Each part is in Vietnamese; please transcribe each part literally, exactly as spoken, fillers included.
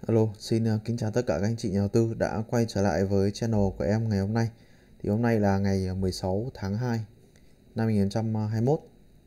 Alo, xin uh, kính chào tất cả các anh chị nhà đầu tư đã quay trở lại với channel của em ngày hôm nay. Thì hôm nay là ngày mười sáu tháng hai năm hai nghìn không trăm hai mươi mốt.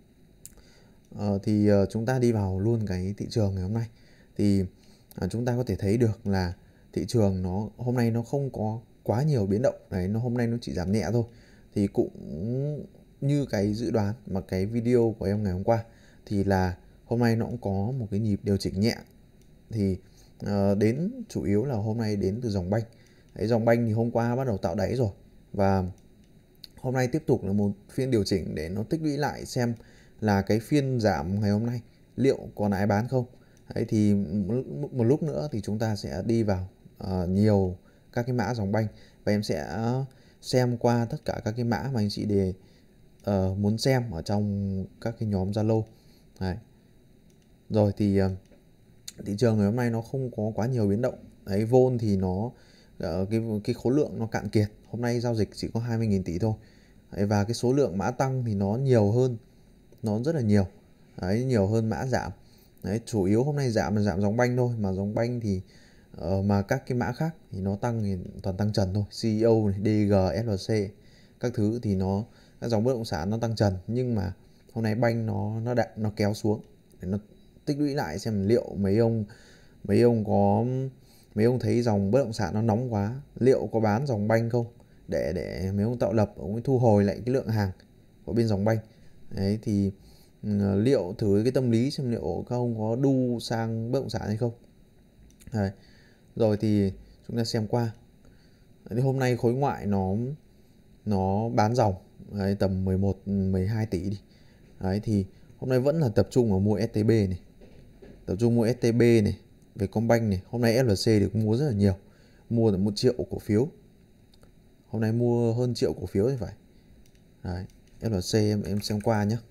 Ờ, thì uh, chúng ta đi vào luôn cái thị trường ngày hôm nay. Thì uh, chúng ta có thể thấy được là thị trường nó hôm nay nó không có quá nhiều biến động. Đấy, nó hôm nay nó chỉ giảm nhẹ thôi. Thì cũng như cái dự đoán mà cái video của em ngày hôm qua, thì là hôm nay nó cũng có một cái nhịp điều chỉnh nhẹ. Thì uh, đến chủ yếu là hôm nay đến từ dòng banh. Đấy, dòng banh thì hôm qua bắt đầu tạo đáy rồi, và hôm nay tiếp tục là một phiên điều chỉnh để nó tích lũy lại xem là cái phiên giảm ngày hôm nay liệu còn ai bán không. Đấy, thì một lúc nữa thì chúng ta sẽ đi vào uh, nhiều các cái mã dòng banh, và em sẽ xem qua tất cả các cái mã mà anh chị để uh, muốn xem ở trong các cái nhóm Zalo. Đấy. Rồi thì uh, thị trường ngày hôm nay nó không có quá nhiều biến động. Đấy, vôn thì nó cái cái khối lượng nó cạn kiệt. Hôm nay giao dịch chỉ có hai mươi nghìn tỷ thôi. Đấy, và cái số lượng mã tăng thì nó nhiều hơn, nó rất là nhiều. Đấy, nhiều hơn mã giảm. Đấy, chủ yếu hôm nay giảm là giảm dòng banh thôi, mà dòng banh thì uh, mà các cái mã khác thì nó tăng thì toàn tăng trần thôi. xê e ô này, đê giê, ét lờ xê các thứ thì nó các dòng bất động sản nó tăng trần, nhưng mà hôm nay banh nó nó đạn nó kéo xuống để nó tích lũy lại xem liệu mấy ông mấy ông có mấy ông thấy dòng bất động sản nó nóng quá, liệu có bán dòng banh không, để để mấy ông tạo lập ông ấy thu hồi lại cái lượng hàng của bên dòng banh. Đấy, thì liệu thử cái tâm lý xem liệu các ông có đu sang bất động sản hay không. Đấy. Rồi thì chúng ta xem qua. Đấy, hôm nay khối ngoại nó nó bán dòng. Đấy, tầm mười một mười hai tỷ đi. Đấy, thì hôm nay vẫn là tập trung vào mua ét tê bê này, tập trung mua ét tê bê này, Vietcombank này. Hôm nay ép lờ xê được mua rất là nhiều, mua được một triệu cổ phiếu. Hôm nay mua hơn triệu cổ phiếu thì phải. Đấy, ép lờ xê em em xem qua nhé.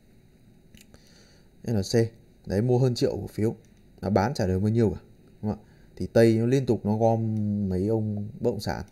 ép lờ xê đấy, mua hơn triệu cổ phiếu, nó bán trả được bao nhiêu cả, đúng không ạ? Thì Tây nó liên tục nó gom mấy ông bất động sản.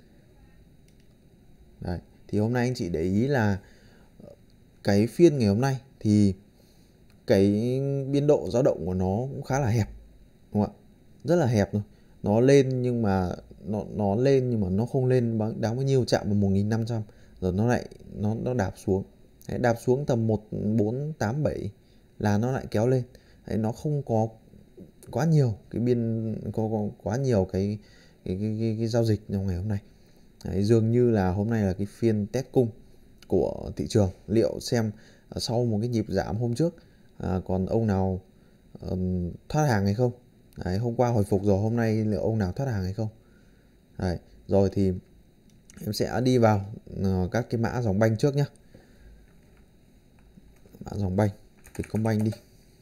Đấy, thì hôm nay anh chị để ý là cái phiên ngày hôm nay thì cái biên độ dao động của nó cũng khá là hẹp, đúng không ạ? Rất là hẹp thôi. Nó lên nhưng mà nó nó lên nhưng mà nó không lên đáng bao nhiêu, chạm vào một nghìn năm trăm rồi nó lại nó nó đạp xuống. Đấy, đạp xuống tầm một bốn tám bảy là nó lại kéo lên. Đấy, nó không có quá nhiều cái biên có, có quá nhiều cái cái, cái, cái, cái giao dịch trong ngày hôm nay. Đấy, dường như là hôm nay là cái phiên test cung của thị trường, liệu xem sau một cái nhịp giảm hôm trước à, còn ông nào uh, thoát hàng hay không. Đấy, hôm qua hồi phục rồi, hôm nay liệu ông nào thoát hàng hay không. Đấy, rồi thì em sẽ đi vào uh, các cái mã dòng banh trước nhé. Mã dòng banh Vietcombank đi.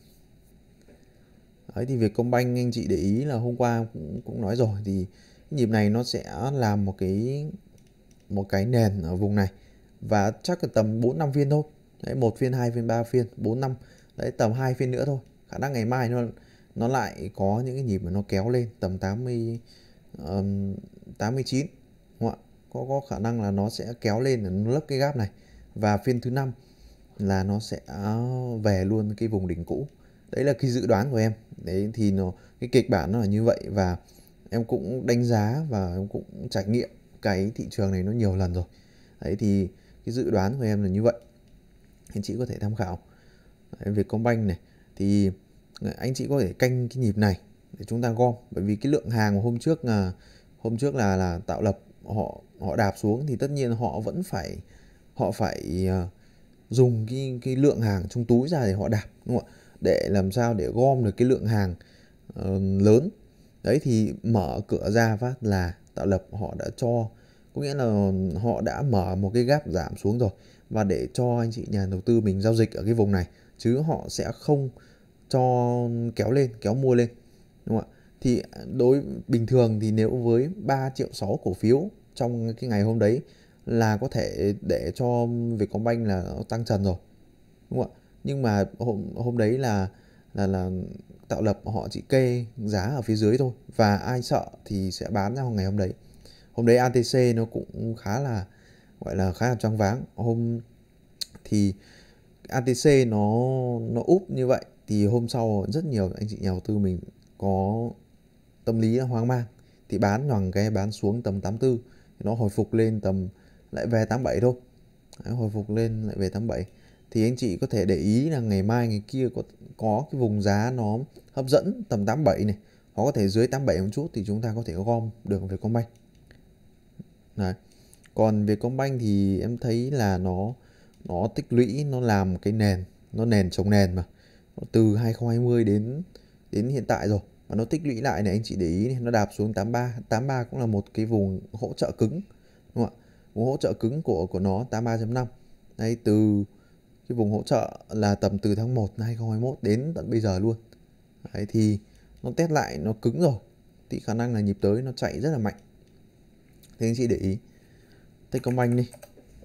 Đấy, thì Vietcombank anh chị để ý là hôm qua cũng, cũng nói rồi, thì cái nhịp này nó sẽ làm một cái một cái nền ở vùng này, và chắc là tầm bốn năm phiên thôi. Đấy, một phiên, hai phiên, ba phiên, bốn năm. Đấy, tầm hai phiên nữa thôi. Khả năng ngày mai nó nó lại có những cái nhịp mà nó kéo lên tầm tám mươi um, tám mươi chín, đúng không ạ? Có có khả năng là nó sẽ kéo lên, nó lấp cái gap này, và phiên thứ năm là nó sẽ về luôn cái vùng đỉnh cũ. Đấy là cái dự đoán của em. Đấy, thì nó cái kịch bản nó là như vậy, và em cũng đánh giá và em cũng trải nghiệm cái thị trường này nó nhiều lần rồi. Đấy, thì cái dự đoán của em là như vậy, anh chị có thể tham khảo. Đấy, Vietcombank này thì anh chị có thể canh cái nhịp này để chúng ta gom, bởi vì cái lượng hàng hôm trước là hôm trước là là tạo lập họ họ đạp xuống, thì tất nhiên họ vẫn phải họ phải uh, dùng cái cái lượng hàng trong túi ra để họ đạp, đúng không ạ? Để làm sao để gom được cái lượng hàng uh, lớn. Đấy, thì mở cửa ra phát là tạo lập họ đã cho, có nghĩa là họ đã mở một cái gap giảm xuống rồi, và để cho anh chị nhà đầu tư mình giao dịch ở cái vùng này, chứ họ sẽ không cho kéo lên, kéo mua lên, đúng không ạ? Thì đối bình thường thì nếu với ba triệu sáu cổ phiếu trong cái ngày hôm đấy là có thể để cho Vietcombank là nó tăng trần rồi, đúng không ạ? Nhưng mà hôm hôm đấy là là là tạo lập họ chỉ kê giá ở phía dưới thôi, và ai sợ thì sẽ bán ra ngày hôm đấy. Hôm đấy a tê xê nó cũng khá là gọi là khá là choáng váng. Hôm thì a tê xê nó nó úp như vậy, thì hôm sau rất nhiều anh chị nhà đầu tư mình có tâm lý hoang mang thì bán nhoằng cái bán xuống tầm tám mươi tư, thì nó hồi phục lên tầm lại về tám mươi bảy thôi. Đấy, hồi phục lên lại về tám mươi bảy thì anh chị có thể để ý là ngày mai ngày kia có có cái vùng giá nó hấp dẫn tầm tám mươi bảy này, hoặc có thể dưới tám mươi bảy một chút thì chúng ta có thể gom được Vietcombank. Đấy. Còn Vietcombank thì em thấy là nó nó tích lũy, nó làm cái nền, nó nền chống nền mà từ hai không hai không đến đến hiện tại rồi, và nó tích lũy lại này, anh chị để ý này, nó đạp xuống tám mươi ba. tám mươi ba cũng là một cái vùng hỗ trợ cứng, đúng không ạ? Vùng hỗ trợ cứng của của nó tám mươi ba chấm năm. Đây, từ cái vùng hỗ trợ là tầm từ tháng một năm hai không hai mốt đến tận bây giờ luôn. Đấy, thì nó test lại, nó cứng rồi thì khả năng là nhịp tới nó chạy rất là mạnh. Thế anh chị để ý Techcombank đi.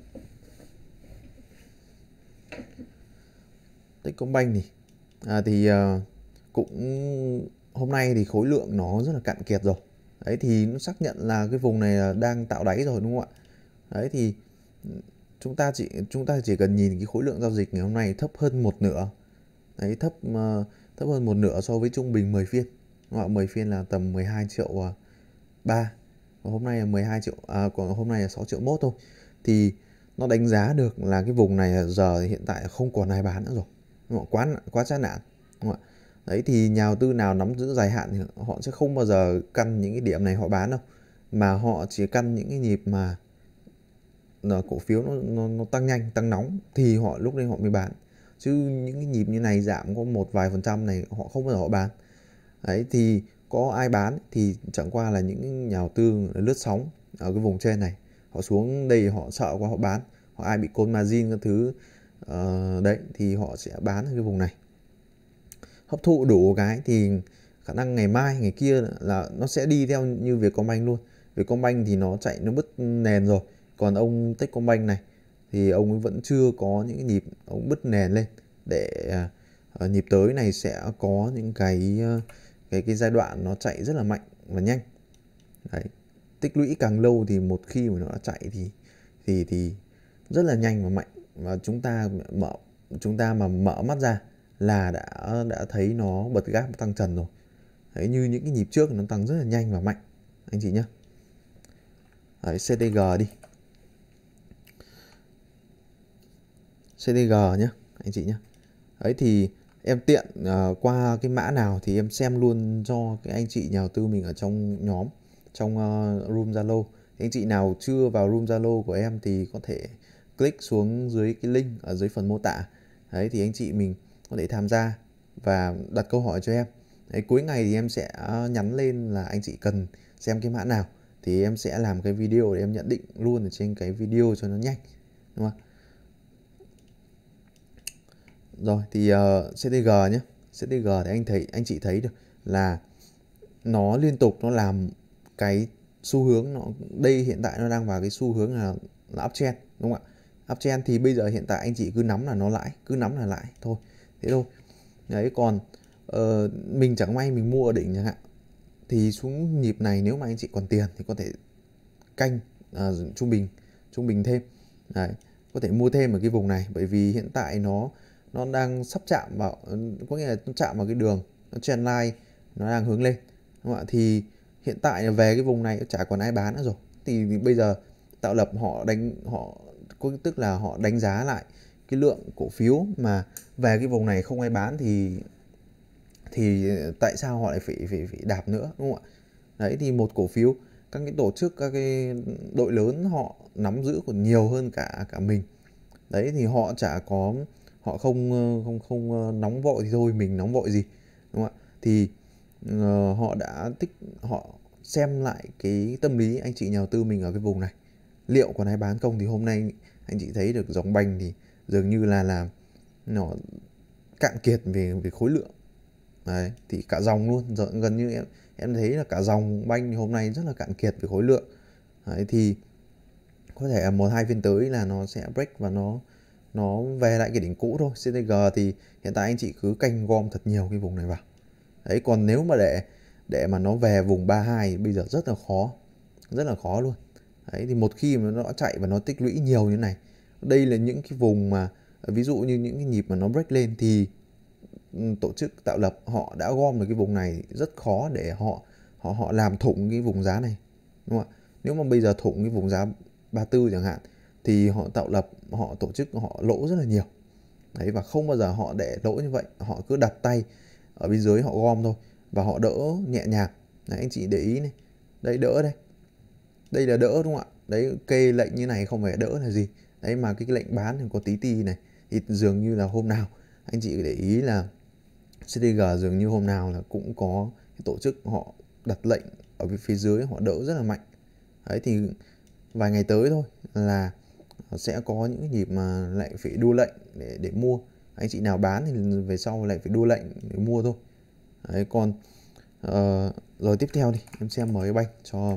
Techcombank thì à, thì uh, cũng hôm nay thì khối lượng nó rất là cạn kiệt rồi. Đấy thì nó xác nhận là cái vùng này là đang tạo đáy rồi, đúng không ạ? Đấy thì chúng ta chỉ chúng ta chỉ cần nhìn cái khối lượng giao dịch ngày hôm nay thấp hơn một nửa. Đấy, thấp uh, thấp hơn một nửa so với trung bình mười phiên. Đúng không ạ? mười phiên là tầm mười hai triệu ba. Còn hôm nay là mười hai triệu, à, còn hôm nay là sáu triệu mốt thôi. Thì nó đánh giá được là cái vùng này giờ hiện tại không còn ai bán nữa rồi. Đúng không? Quá quá chán nản. Đúng không ạ? Đấy thì nhà đầu tư nào nắm giữ dài hạn thì họ sẽ không bao giờ căn những cái điểm này họ bán đâu, mà họ chỉ căn những cái nhịp mà là cổ phiếu nó, nó, nó tăng nhanh, tăng nóng thì họ lúc đấy họ mới bán. Chứ những cái nhịp như này giảm có một vài phần trăm này họ không bao giờ họ bán. Đấy thì có ai bán thì chẳng qua là những nhà đầu tư lướt sóng ở cái vùng trên này, họ xuống đây họ sợ quá họ bán, hoặc ai bị call margin các thứ uh, đấy thì họ sẽ bán ở cái vùng này, hấp thụ đủ cái thì khả năng ngày mai ngày kia là nó sẽ đi theo như Vietcombank luôn. Vietcombank thì nó chạy nó bứt nền rồi, còn ông Techcombank này thì ông ấy vẫn chưa có những cái nhịp ông bứt nền lên để uh, nhịp tới này sẽ có những cái uh, cái cái giai đoạn nó chạy rất là mạnh và nhanh. Đấy, tích lũy càng lâu thì một khi mà nó đã chạy thì thì thì rất là nhanh và mạnh, và chúng ta mở chúng ta mà mở mắt ra là đã đã thấy nó bật gáp tăng trần rồi. Đấy, như những cái nhịp trước nó tăng rất là nhanh và mạnh anh chị nhé. Đấy, xê tê giê đi, xê tê giê nhé anh chị nhé. Đấy thì em tiện uh, qua cái mã nào thì em xem luôn cho cái anh chị nhà đầu tư mình ở trong nhóm, trong uh, room Zalo. Anh chị nào chưa vào room Zalo của em thì có thể click xuống dưới cái link ở dưới phần mô tả. Đấy thì anh chị mình có thể tham gia và đặt câu hỏi cho em. Đấy, cuối ngày thì em sẽ nhắn lên là anh chị cần xem cái mã nào thì em sẽ làm cái video để em nhận định luôn ở trên cái video cho nó nhanh, đúng không? Rồi thì uh, xê tê giê nhé, xê tê giê thì anh thấy anh chị thấy được là nó liên tục nó làm cái xu hướng, nó đây hiện tại nó đang vào cái xu hướng là, là uptrend, đúng không ạ? Uptrend thì bây giờ hiện tại anh chị cứ nắm là nó lãi, cứ nắm là lãi thôi, thế thôi. Đấy, còn uh, mình chẳng may mình mua ở đỉnh chẳng hạn thì xuống nhịp này nếu mà anh chị còn tiền thì có thể canh uh, trung bình trung bình thêm. Đấy, có thể mua thêm ở cái vùng này, bởi vì hiện tại nó nó đang sắp chạm vào, có nghĩa là nó chạm vào cái đường nó trend line, nó đang hướng lên, đúng không ạ? Thì hiện tại là về cái vùng này chả còn ai bán nữa rồi, thì bây giờ tạo lập họ đánh họ có tức là họ đánh giá lại cái lượng cổ phiếu mà về cái vùng này không ai bán thì thì tại sao họ lại phải phải phải đạp nữa, đúng không ạ? Đấy thì một cổ phiếu, các cái tổ chức, các cái đội lớn họ nắm giữ còn nhiều hơn cả cả mình. Đấy thì họ chả có, họ không không không nóng vội thì thôi, mình nóng vội gì, đúng không ạ? Thì uh, họ đã tích họ xem lại cái tâm lý anh chị nhà đầu tư mình ở cái vùng này liệu còn ai bán không. Thì hôm nay anh chị thấy được dòng banh thì dường như là là nó cạn kiệt về về khối lượng. Đấy, thì cả dòng luôn, giờ gần như em em thấy là cả dòng banh hôm nay rất là cạn kiệt về khối lượng. Đấy, thì có thể một hai phiên tới là nó sẽ break và nó nó về lại cái đỉnh cũ thôi. xê tê giê thì hiện tại anh chị cứ canh gom thật nhiều cái vùng này vào. Đấy, còn nếu mà để để mà nó về vùng ba mươi hai bây giờ rất là khó, rất là khó luôn. Đấy, thì một khi mà nó đã chạy và nó tích lũy nhiều như này, đây là những cái vùng mà ví dụ như những cái nhịp mà nó break lên thì tổ chức tạo lập họ đã gom được cái vùng này, rất khó để họ họ họ làm thủng cái vùng giá này, đúng không ạ? Nếu mà bây giờ thủng cái vùng giá ba mươi tư chẳng hạn thì họ tạo lập, họ tổ chức họ lỗ rất là nhiều. Đấy, và không bao giờ họ để lỗ như vậy, họ cứ đặt tay ở bên dưới họ gom thôi và họ đỡ nhẹ nhàng. Đấy, anh chị để ý này, đây đỡ đây, đây là đỡ đúng không ạ? Đấy, kê lệnh như này không phải đỡ là gì. Đấy, mà cái lệnh bán thì có tí ti này thì dường như là hôm nào anh chị để ý là xê tê giê dường như hôm nào là cũng có cái tổ chức họ đặt lệnh ở phía dưới họ đỡ rất là mạnh. Đấy, thì vài ngày tới thôi là sẽ có những cái nhịp mà lại phải đua lệnh để để mua. Anh chị nào bán thì về sau lại phải đua lệnh để mua thôi. Đấy, còn uh, rồi tiếp theo đi em xem em Bank cho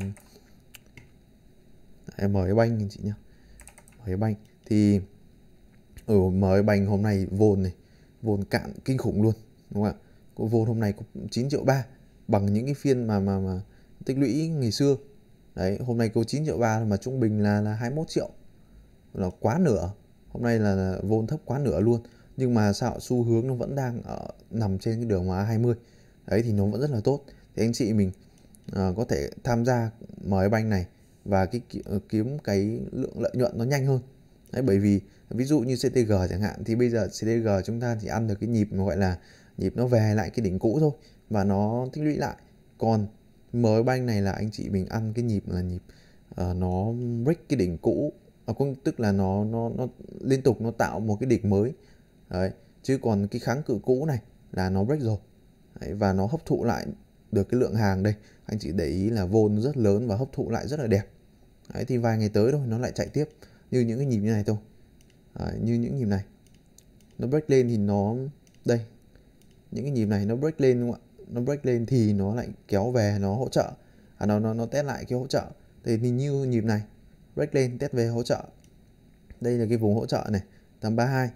em em Bank anh chị nhé. em Bank thì ở em Bank hôm nay vốn này, vốn cạn kinh khủng luôn, đúng không ạ? Có vốn hôm nay có chín triệu ba, bằng những cái phiên mà mà mà tích lũy ngày xưa. Đấy, hôm nay có chín triệu ba mà trung bình là là hai mươi mốt triệu, là quá nửa. Hôm nay là vốn thấp quá nửa luôn, nhưng mà sao xu hướng nó vẫn đang ở nằm trên cái đường mà hai mươi. Đấy thì nó vẫn rất là tốt. Thì anh chị mình uh, có thể tham gia em Bank này và cái kiếm cái lượng lợi nhuận nó nhanh hơn. Đấy, bởi vì ví dụ như xê tê giê chẳng hạn thì bây giờ xê tê giê chúng ta chỉ ăn được cái nhịp mà gọi là nhịp nó về lại cái đỉnh cũ thôi và nó tích lũy lại. Còn em Bank này là anh chị mình ăn cái nhịp là nhịp uh, nó break cái đỉnh cũ, à, cũng tức là nó nó nó liên tục nó tạo một cái đỉnh mới. Đấy, chứ còn cái kháng cự cũ này là nó break rồi. Đấy, và nó hấp thụ lại được cái lượng hàng đây. Anh chị để ý là vôn rất lớn và hấp thụ lại rất là đẹp. Đấy, thì vài ngày tới thôi nó lại chạy tiếp như những cái nhịp như này thôi. Đấy, như những nhịp này nó break lên thì nó đây, những cái nhịp này nó break lên đúng không ạ? Nó break lên thì nó lại kéo về, nó hỗ trợ, à, nó nó nó test lại cái hỗ trợ. Thì như nhịp này break lên test về hỗ trợ, đây là cái vùng hỗ trợ này tầm ba mươi hai.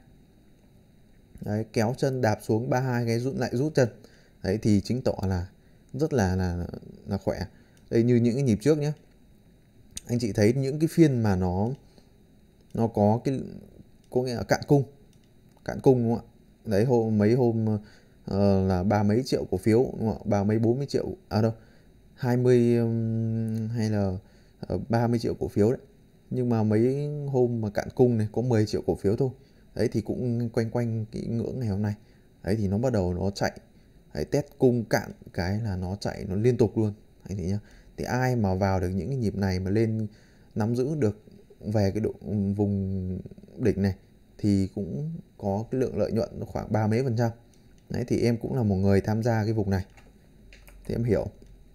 Đấy, kéo chân đạp xuống ba mươi hai cái rút lại rút chân. Đấy thì chứng tỏ là rất là là là khỏe. Đây như những cái nhịp trước nhé, anh chị thấy những cái phiên mà nó nó có cái có nghĩa là cạn cung, cạn cung đúng không ạ? Đấy, hôm mấy hôm uh, là ba mấy triệu cổ phiếu đúng không ạ? Ba mấy bốn mươi triệu, à đâu hai mươi um, hay là uh, ba mươi triệu cổ phiếu đấy. Nhưng mà mấy hôm mà cạn cung này có mười triệu cổ phiếu thôi. Đấy thì cũng quanh quanh cái ngưỡng ngày hôm nay. Đấy thì nó bắt đầu nó chạy. Đấy, test cung cạn cái là nó chạy nó liên tục luôn anh chị nhá. Thì ai mà vào được những cái nhịp này mà lên nắm giữ được về cái độ vùng đỉnh này thì cũng có cái lượng lợi nhuận nó khoảng ba mấy phần trăm. Đấy thì em cũng là một người tham gia cái vùng này thì em hiểu.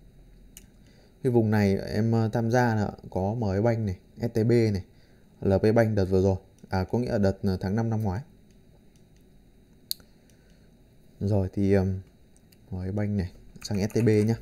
Cái vùng này em tham gia là có em Bank này, ét tê bê này, lờ pê Bank đợt vừa rồi, à có nghĩa là đợt tháng năm năm ngoái. Rồi thì um, em Bank này sang ét tê bê nhá.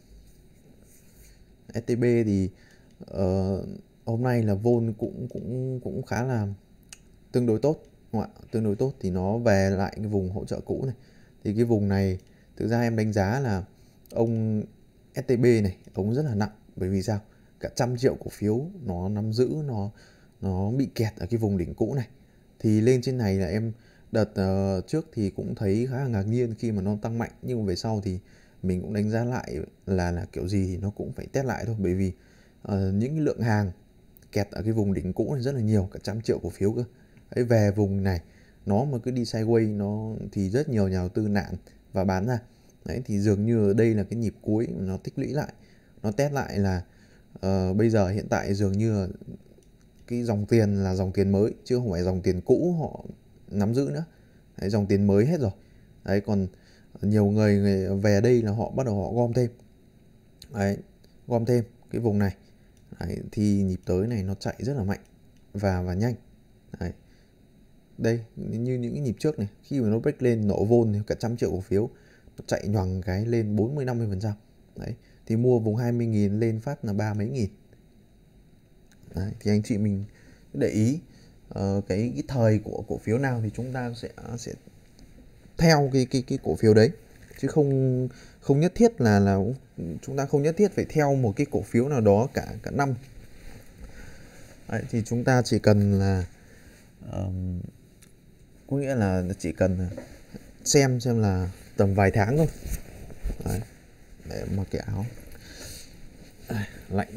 ét tê bê thì uh, hôm nay là vôn cũng cũng cũng khá là tương đối tốt, đúng không ạ? Tương đối tốt thì nó về lại cái vùng hỗ trợ cũ này. Thì cái vùng này thực ra em đánh giá là ông ét tê bê này ông rất là nặng, bởi vì sao? Cả trăm triệu cổ phiếu nó nắm giữ, nó nó bị kẹt ở cái vùng đỉnh cũ này. Thì lên trên này là em đợt uh, trước thì cũng thấy khá là ngạc nhiên khi mà nó tăng mạnh, nhưng mà về sau thì mình cũng đánh giá lại là là kiểu gì thì nó cũng phải test lại thôi, bởi vì uh, những cái lượng hàng kẹt ở cái vùng đỉnh cũ này rất là nhiều, cả trăm triệu cổ phiếu cơ. Đấy, về vùng này nó mà cứ đi sideways nó thì rất nhiều nhà đầu tư nạn và bán ra. Đấy thì dường như đây là cái nhịp cuối nó tích lũy lại, nó test lại là uh, bây giờ hiện tại dường như là cái dòng tiền là dòng tiền mới chứ không phải dòng tiền cũ họ nắm giữ nữa. Đấy, dòng tiền mới hết rồi. Đấy, còn nhiều người, người về đây là họ bắt đầu họ gom thêm. Đấy, gom thêm cái vùng này. Đấy, thì nhịp tới này nó chạy rất là mạnh và và nhanh. Đấy. Đây như những cái nhịp trước này, khi mà nó break lên nổ vôn thì cả trăm triệu cổ phiếu nó chạy nhoằng cái lên bốn mươi năm mươi phần trăm. Đấy, thì mua vùng hai mươi nghìn lên phát là ba mấy nghìn. Đấy, thì anh chị mình để ý uh, cái cái thời của cổ phiếu nào thì chúng ta sẽ sẽ theo cái cái cái cổ phiếu đấy, chứ không không nhất thiết là là chúng ta không nhất thiết phải theo một cái cổ phiếu nào đó cả cả năm. Đấy, thì chúng ta chỉ cần là um, có nghĩa là chỉ cần xem xem là tầm vài tháng thôi. Đấy, để mặc cái áo lạnh.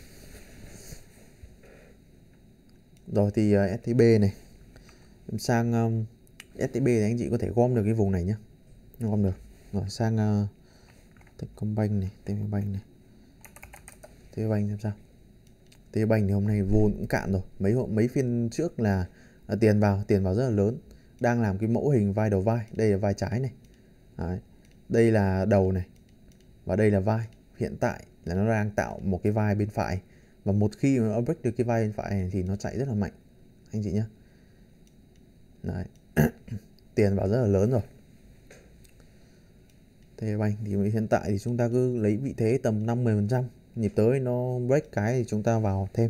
Rồi thì uh, ét tê bê này sang um, ét tê bê thì anh chị có thể gom được cái vùng này nhé, gom được. Rồi sang uh, Techcombank này, tê vê Bank này, tê vê Bank xem sao. tê vê Bank thì hôm nay vốn cũng cạn rồi. Mấy mấy phiên trước là, là tiền vào, tiền vào rất là lớn, đang làm cái mẫu hình vai đầu vai. Đây là vai trái này. Đấy. Đây là đầu này và đây là vai. Hiện tại là nó đang tạo một cái vai bên phải, và một khi mà nó break được cái vai bên phải này thì nó chạy rất là mạnh anh chị nhé. Đấy. Tiền vào rất là lớn rồi. tê vê Bank thì hiện tại thì chúng ta cứ lấy vị thế tầm năm mươi phần trăm, nhịp tới nó break cái thì chúng ta vào thêm.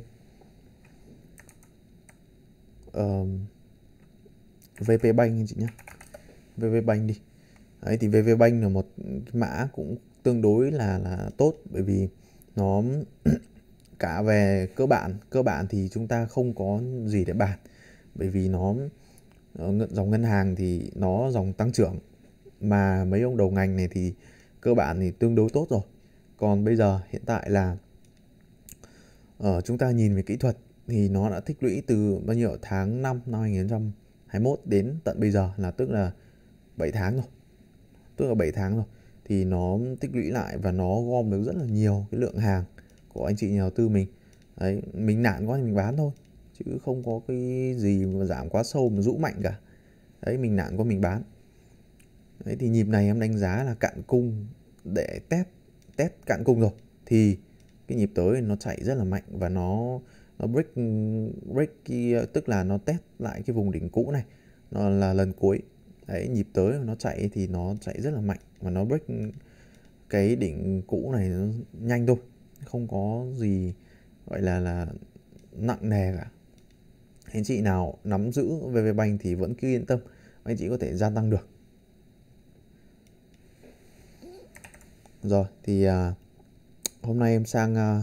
uh, vê pê Bank anh chị nhé, vê pê Bank đi. Đấy thì vê pê Bank là một mã cũng tương đối là là tốt, bởi vì nó cả về cơ bản cơ bản thì chúng ta không có gì để bàn, bởi vì nó dòng ngân hàng thì nó dòng tăng trưởng, mà mấy ông đầu ngành này thì cơ bản thì tương đối tốt rồi. Còn bây giờ hiện tại là ở chúng ta nhìn về kỹ thuật thì nó đã tích lũy từ bao nhiêu tháng năm năm hai nghìn không trăm hai mươi mốt đến tận bây giờ, là tức là bảy tháng rồi, tức là bảy tháng rồi thì nó tích lũy lại và nó gom được rất là nhiều cái lượng hàng của anh chị nhà đầu tư mình. Đấy, mình nản quá thì mình bán thôi, chứ không có cái gì mà giảm quá sâu mà rũ mạnh cả. Đấy, mình nản quá mình bán. Đấy thì nhịp này em đánh giá là cạn cung để test test cạn cung rồi, thì cái nhịp tới nó chạy rất là mạnh và nó nó break break cái, tức là nó test lại cái vùng đỉnh cũ này, nó là lần cuối. Đấy, nhịp tới nó chạy thì nó chạy rất là mạnh và nó break cái đỉnh cũ này nó nhanh thôi, không có gì gọi là là nặng nề cả. Anh chị nào nắm giữ vê pê Bank thì vẫn cứ yên tâm, anh chị có thể gia tăng được. Rồi thì uh, hôm nay em sang uh,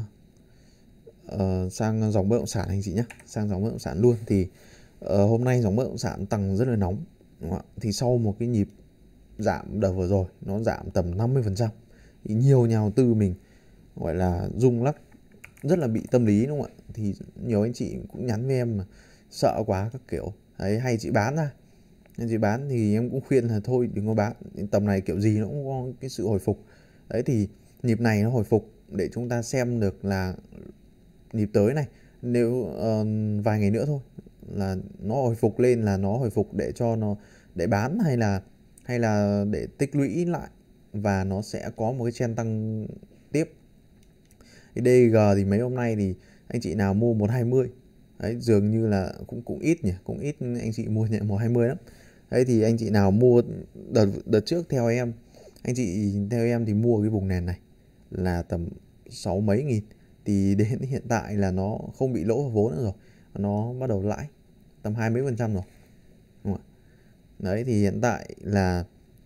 uh, sang dòng bất động sản anh chị nhé, sang dòng bất động sản luôn. Thì uh, hôm nay dòng bất động sản tăng rất là nóng, đúng không ạ? Thì sau một cái nhịp giảm đợt vừa rồi, nó giảm tầm năm mươi phần trăm, thì nhiều nhà đầu tư mình gọi là rung lắc, rất là bị tâm lý, đúng không ạ? Thì nhiều anh chị cũng nhắn với em mà sợ quá các kiểu. Đấy, hay chị bán ra, anh chị bán thì em cũng khuyên là thôi đừng có bán, tầm này kiểu gì nó cũng có cái sự hồi phục. Đấy thì nhịp này nó hồi phục để chúng ta xem được là nhịp tới này, nếu uh, vài ngày nữa thôi là nó hồi phục lên, là nó hồi phục để cho nó để bán, hay là hay là để tích lũy lại và nó sẽ có một cái trend tăng tiếp. Thì đê giê thì mấy hôm nay thì anh chị nào mua một hai mươi, đấy dường như là cũng cũng ít nhỉ, cũng ít anh chị mua nhận một hai mươi lắm. Đấy thì anh chị nào mua đợt đợt trước theo em, anh chị theo em thì mua cái vùng nền này là tầm sáu mấy nghìn, thì đến hiện tại là nó không bị lỗ vốn nữa rồi, nó bắt đầu lãi tầm hai mấy phần trăm rồi, đúng không ạ? Đấy thì hiện tại là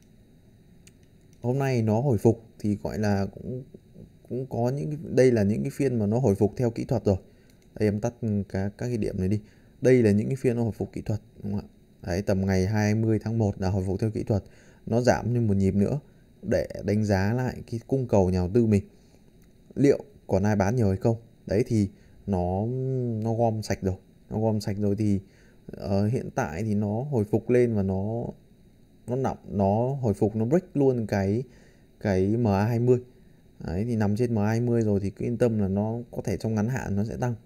hôm nay nó hồi phục thì gọi là cũng cũng có những, đây là những cái phiên mà nó hồi phục theo kỹ thuật rồi. Đây em tắt các các cái điểm này đi, đây là những cái phiên nó hồi phục kỹ thuật, đúng không ạ? Đấy, tầm ngày hai mươi tháng một là hồi phục theo kỹ thuật, nó giảm như một nhịp nữa để đánh giá lại cái cung cầu nhà đầu tư mình, liệu còn ai bán nhiều hay không. Đấy thì nó nó gom sạch rồi, nó gom sạch rồi thì uh, hiện tại thì nó hồi phục lên và nó nó nằm, nó hồi phục, nó break luôn cái cái em a hai mươi. Đấy thì nằm trên em a hai mươi rồi thì cứ yên tâm là nó có thể trong ngắn hạn nó sẽ tăng.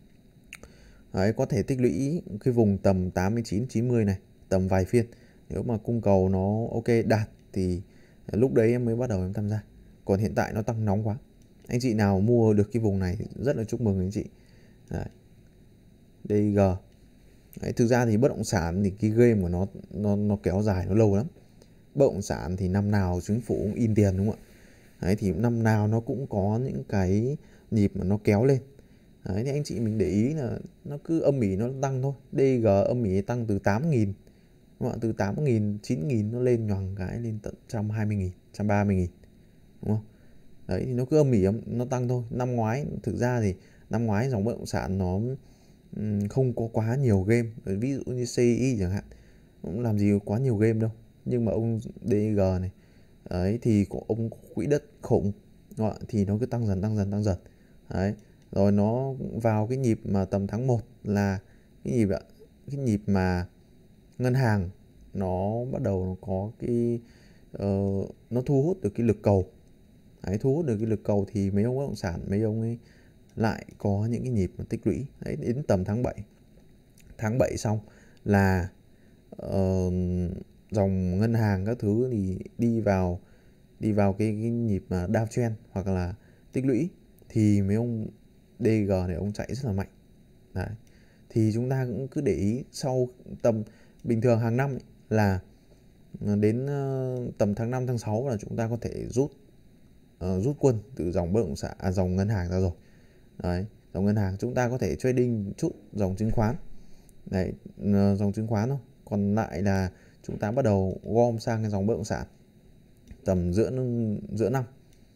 Đấy, có thể tích lũy cái vùng tầm tám mươi chín chín mươi này tầm vài phiên, nếu mà cung cầu nó ok đạt thì lúc đấy em mới bắt đầu em tham gia. Còn hiện tại nó tăng nóng quá, anh chị nào mua được cái vùng này rất là chúc mừng anh chị. Đấy, đê giê. Đấy, thực ra thì bất động sản thì cái game của nó nó nó kéo dài, nó lâu lắm. Bất động sản thì năm nào chính phủ cũng in tiền, đúng không ạ? Đấy thì năm nào nó cũng có những cái nhịp mà nó kéo lên. Đấy thì anh chị mình để ý là nó cứ âm ỉ nó tăng thôi. đê giê âm ỉ tăng từ tám nghìn, đúng không ạ? Từ tám nghìn, chín nghìn nó lên nhoằng cái lên tận một trăm hai mươi nghìn, một trăm ba mươi nghìn, đúng không? Đấy thì nó cứ âm ỉ nó tăng thôi. Năm ngoái thực ra thì năm ngoái dòng bất động sản nó không có quá nhiều game, ví dụ như xê i chẳng hạn, cũng làm gì có quá nhiều game đâu. Nhưng mà ông đê giê này, đấy thì có ông quỹ đất khủng, đúng không? Thì nó cứ tăng dần tăng dần tăng dần Đấy, rồi nó vào cái nhịp mà tầm tháng một là cái nhịp cái nhịp mà ngân hàng nó bắt đầu nó có cái uh, nó thu hút được cái lực cầu. Đấy, thu hút được cái lực cầu thì mấy ông bất động sản, mấy ông ấy lại có những cái nhịp mà tích lũy. Đấy, đến tầm tháng bảy, tháng bảy xong là uh, dòng ngân hàng các thứ thì đi vào đi vào cái, cái nhịp mà downtrend hoặc là tích lũy, thì mấy ông đê giê này ông chạy rất là mạnh. Đấy, thì chúng ta cũng cứ để ý sau tầm bình thường hàng năm ấy, là đến uh, tầm tháng năm tháng sáu là chúng ta có thể rút uh, rút quân từ dòng bất động sản à, dòng ngân hàng ra rồi. Đấy, dòng ngân hàng chúng ta có thể trading chút dòng chứng khoán. Đấy, uh, dòng chứng khoán thôi. Còn lại là chúng ta bắt đầu gom sang cái dòng bất động sản tầm giữa giữa năm.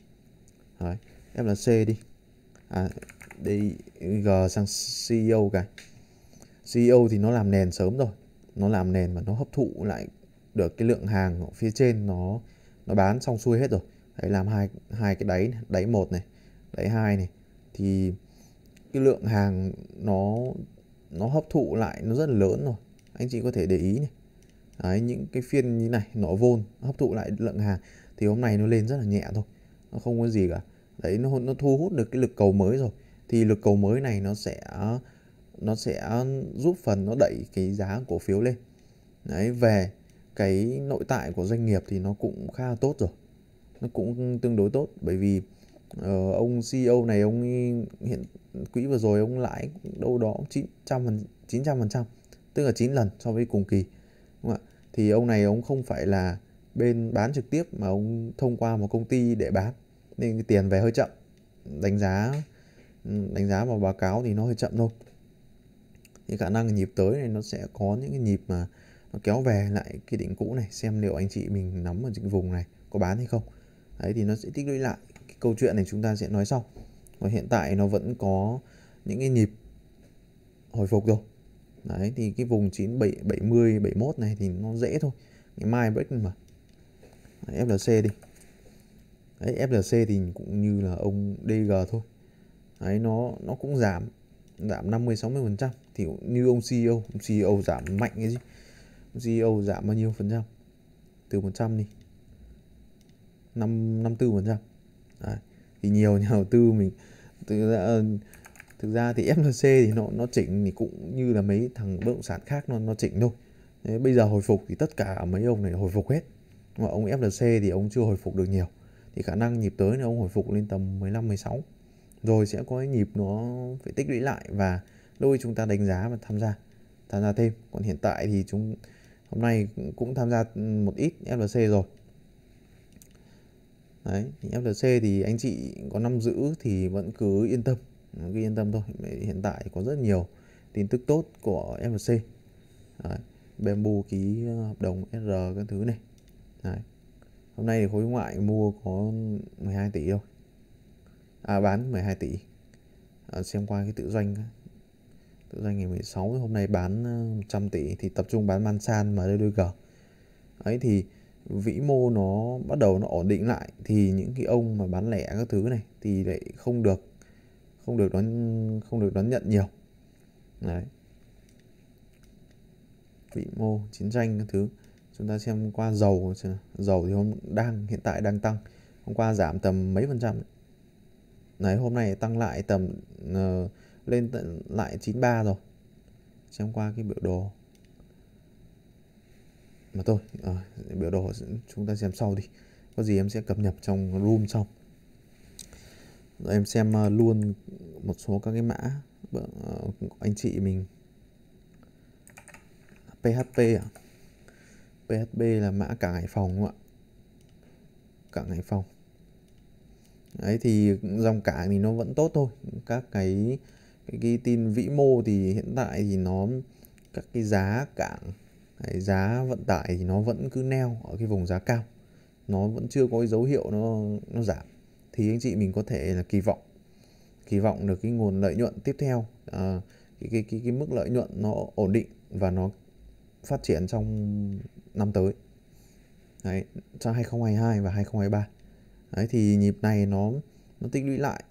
Đấy, ép lờ xê đi. À, đây G sang xê e ô cái. xê e ô thì nó làm nền sớm rồi. Nó làm nền mà nó hấp thụ lại được cái lượng hàng ở phía trên, nó nó bán xong xuôi hết rồi. Đấy, làm hai hai cái đáy, đáy một này, đáy hai này, thì cái lượng hàng nó nó hấp thụ lại nó rất là lớn rồi. Anh chị có thể để ý này. Đấy, những cái phiên như này nó vôn hấp thụ lại lượng hàng thì hôm nay nó lên rất là nhẹ thôi, nó không có gì cả. Đấy, nó nó thu hút được cái lực cầu mới rồi, thì lực cầu mới này nó sẽ nó sẽ giúp phần nó đẩy cái giá cổ phiếu lên. Đấy, về cái nội tại của doanh nghiệp thì nó cũng khá là tốt rồi, nó cũng tương đối tốt, bởi vì uh, ông xê e ô này ông hiện quỹ vừa rồi ông lãi đâu đó chín trăm phần trăm, tức là chín lần so với cùng kỳ, đúng không ạ? Thì ông này ông không phải là bên bán trực tiếp mà ông thông qua một công ty để bán, nên cái tiền về hơi chậm, đánh giá đánh giá vào báo cáo thì nó hơi chậm thôi. Thì khả năng nhịp tới này nó sẽ có những cái nhịp mà nó kéo về lại cái đỉnh cũ này, xem liệu anh chị mình nắm ở những vùng này có bán hay không. Đấy, thì nó sẽ tích lũy lại. Cái câu chuyện này chúng ta sẽ nói sau. Và hiện tại nó vẫn có những cái nhịp hồi phục rồi. Đấy, thì cái vùng chín mươi, bảy mươi, bảy mươi mốt này thì nó dễ thôi, ngày mai break mà. Đấy, ép lờ xê đi. Đấy, ép lờ xê thì cũng như là ông đê giê thôi. Đấy, nó nó cũng giảm giảm năm mươi sáu mươi phần trăm, thì như ông xê e ô, ông xê e ô giảm mạnh cái gì? Ông xê e ô giảm bao nhiêu phần trăm? Từ một trăm đi. năm năm mươi tư phần trăm. Đấy, thì nhiều nhà đầu tư mình thực ra, thực ra thì ép lờ xê thì nó nó chỉnh thì cũng như là mấy thằng bất động sản khác nó nó chỉnh thôi. Đấy, bây giờ hồi phục thì tất cả mấy ông này hồi phục hết. Mà ông ép lờ xê thì ông chưa hồi phục được nhiều. Thì khả năng nhịp tới này ông hồi phục lên tầm mười lăm mười sáu. Rồi sẽ có cái nhịp nó phải tích lũy lại, và lúc ấy chúng ta đánh giá và tham gia tham gia thêm. Còn hiện tại thì chúng hôm nay cũng tham gia một ít ép lờ xê rồi. Đấy, thì ép lờ xê thì anh chị có nắm giữ thì vẫn cứ yên tâm, cứ yên tâm thôi. Hiện tại có rất nhiều tin tức tốt của ép lờ xê. Đấy, Bamboo ký hợp đồng ét rờ các thứ này. Đấy, hôm nay thì khối ngoại mua có mười hai tỷ thôi, à bán mười hai tỷ. À, xem qua cái tự doanh tự doanh ngày mười sáu, hôm nay bán một trăm tỷ, thì tập trung bán Mansan mà em đê giê. Ấy thì vĩ mô nó bắt đầu nó ổn định lại, thì những cái ông mà bán lẻ các thứ này thì lại không được không được đón không được đón nhận nhiều. Đấy, vĩ mô chiến tranh các thứ. Chúng ta xem qua dầu, dầu thì hôm đang hiện tại đang tăng, hôm qua giảm tầm mấy phần trăm đấy. Đấy, hôm nay tăng lại tầm uh, lên tận lại chín mươi ba rồi. Xem qua cái biểu đồ mà thôi, à, biểu đồ chúng ta xem sau đi, có gì em sẽ cập nhật trong room sau. Rồi em xem uh, luôn một số các cái mã uh, anh chị mình. pê hát pê à? pê hát pê là mã cảng Hải Phòng đúng không ạ? Cảng Hải Phòng. Đấy, thì dòng cảng thì nó vẫn tốt thôi. Các cái cái, cái tin vĩ mô thì hiện tại thì nó các cái giá cảng, cái giá vận tải thì nó vẫn cứ neo ở cái vùng giá cao, nó vẫn chưa có cái dấu hiệu nó nó giảm. Thì anh chị mình có thể là kỳ vọng kỳ vọng được cái nguồn lợi nhuận tiếp theo, à, cái, cái cái cái mức lợi nhuận nó ổn định và nó phát triển trong năm tới. Đấy, trong hai không hai hai và hai không hai ba. Đấy, thì nhịp này nó nó tích lũy lại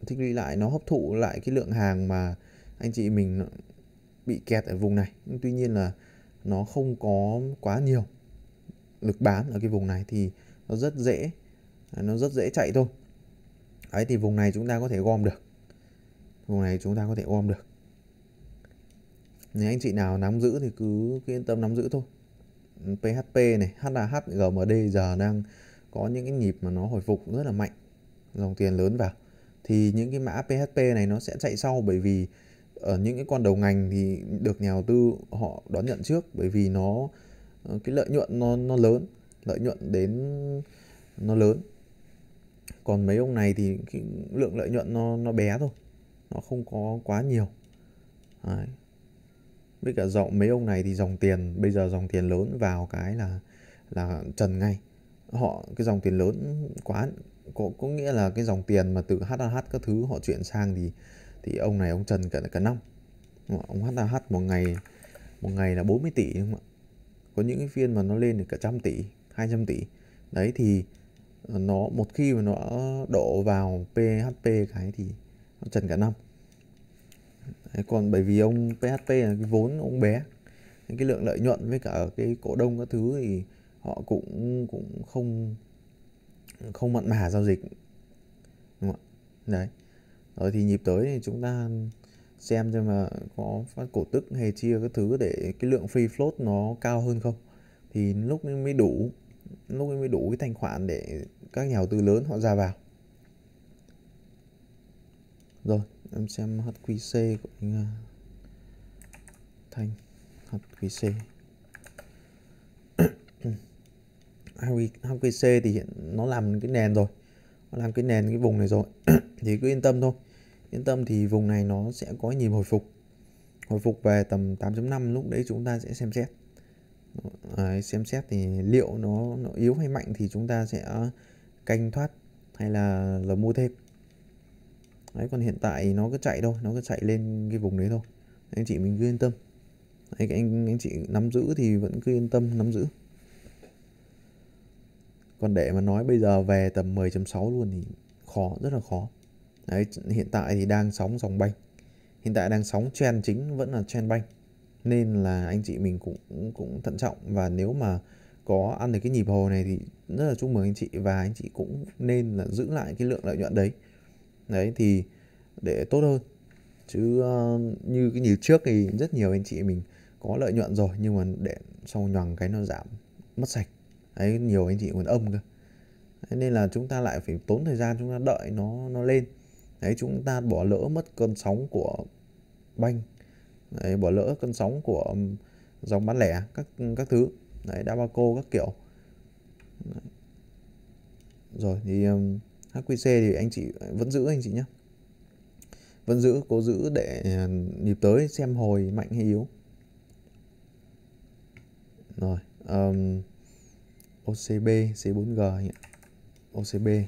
tích lũy lại, nó hấp thụ lại cái lượng hàng mà anh chị mình bị kẹt ở vùng này. Nhưng tuy nhiên là nó không có quá nhiều lực bán ở cái vùng này thì nó rất dễ nó rất dễ chạy thôi. Đấy thì vùng này chúng ta có thể gom được. Vùng này chúng ta có thể gom được. Nếu anh chị nào nắm giữ thì cứ, cứ yên tâm nắm giữ thôi. pê hát pê này, hát a hát, giê em đê giờ đang có những cái nhịp mà nó hồi phục rất là mạnh, dòng tiền lớn vào. Thì những cái mã pê hát pê này nó sẽ chạy sau, bởi vì ở những cái con đầu ngành thì được nhà đầu tư họ đón nhận trước, bởi vì nó cái lợi nhuận nó nó lớn, lợi nhuận đến nó lớn. Còn mấy ông này thì cái lượng lợi nhuận nó nó bé thôi, nó không có quá nhiều. Đấy. Với cả dòng mấy ông này thì dòng tiền bây giờ dòng tiền lớn vào cái là là trần ngay. Họ cái dòng tiền lớn quá có có nghĩa là cái dòng tiền mà từ hát a hát các thứ họ chuyển sang thì thì ông này ông trần cả cả năm. Ông hát a hát một ngày một ngày là bốn mươi tỷ, đúng không ạ? Có những cái phiên mà nó lên được cả trăm tỷ, hai trăm tỷ. Đấy thì nó một khi mà nó đổ vào pê hát pê cái thì nó trần cả năm. Đấy, còn bởi vì ông pê hát pê là cái vốn ông bé, cái lượng lợi nhuận với cả cái cổ đông các thứ thì họ cũng cũng không không mặn mà giao dịch, đúng không ạ? Đấy. Rồi thì nhịp tới thì chúng ta xem xem mà có phát cổ tức hay chia các thứ để cái lượng free float nó cao hơn không, thì lúc mới đủ lúc mới đủ cái thanh khoản để các nhà đầu tư lớn họ ra vào. Rồi em xem hát quy xê của anh Thanh. hát quy xê hát quy xê thì hiện nó làm cái nền rồi, nó làm cái nền cái vùng này rồi thì cứ yên tâm thôi. Yên tâm thì vùng này nó sẽ có nhịp hồi phục hồi phục về tầm tám chấm năm, lúc đấy chúng ta sẽ xem xét. Đấy, xem xét thì liệu nó nó yếu hay mạnh thì chúng ta sẽ canh thoát hay là là mua thêm. Đấy, còn hiện tại nó cứ chạy thôi, nó cứ chạy lên cái vùng đấy thôi. Anh chị mình cứ yên tâm. Đấy, anh anh chị nắm giữ thì vẫn cứ yên tâm nắm giữ. Còn để mà nói bây giờ về tầm mười chấm sáu luôn thì khó, rất là khó. Đấy, hiện tại thì đang sóng dòng banh. Hiện tại đang sóng trend chính vẫn là trend banh. Nên là anh chị mình cũng cũng thận trọng, và nếu mà có ăn được cái nhịp hồi này thì rất là chúc mừng anh chị, và anh chị cũng nên là giữ lại cái lượng lợi nhuận đấy. Đấy thì để tốt hơn. Chứ uh, như cái nhịp trước thì rất nhiều anh chị mình có lợi nhuận rồi, nhưng mà để sau nhoằng cái nó giảm mất sạch. Đấy, nhiều anh chị còn âm cơ. Đấy, nên là chúng ta lại phải tốn thời gian chúng ta đợi nó nó lên. Đấy, chúng ta bỏ lỡ mất cơn sóng của banh. Đấy, bỏ lỡ cơn sóng của dòng bán lẻ các các thứ. Đấy, Dabaco các kiểu. Đấy. Rồi thì um, hát quy xê thì anh chị vẫn giữ anh chị nhé. Vẫn giữ, cố giữ để nhịp tới xem hồi mạnh hay yếu. Rồi, um, ô xê bê, xê bốn giê nhỉ? ô xê bê.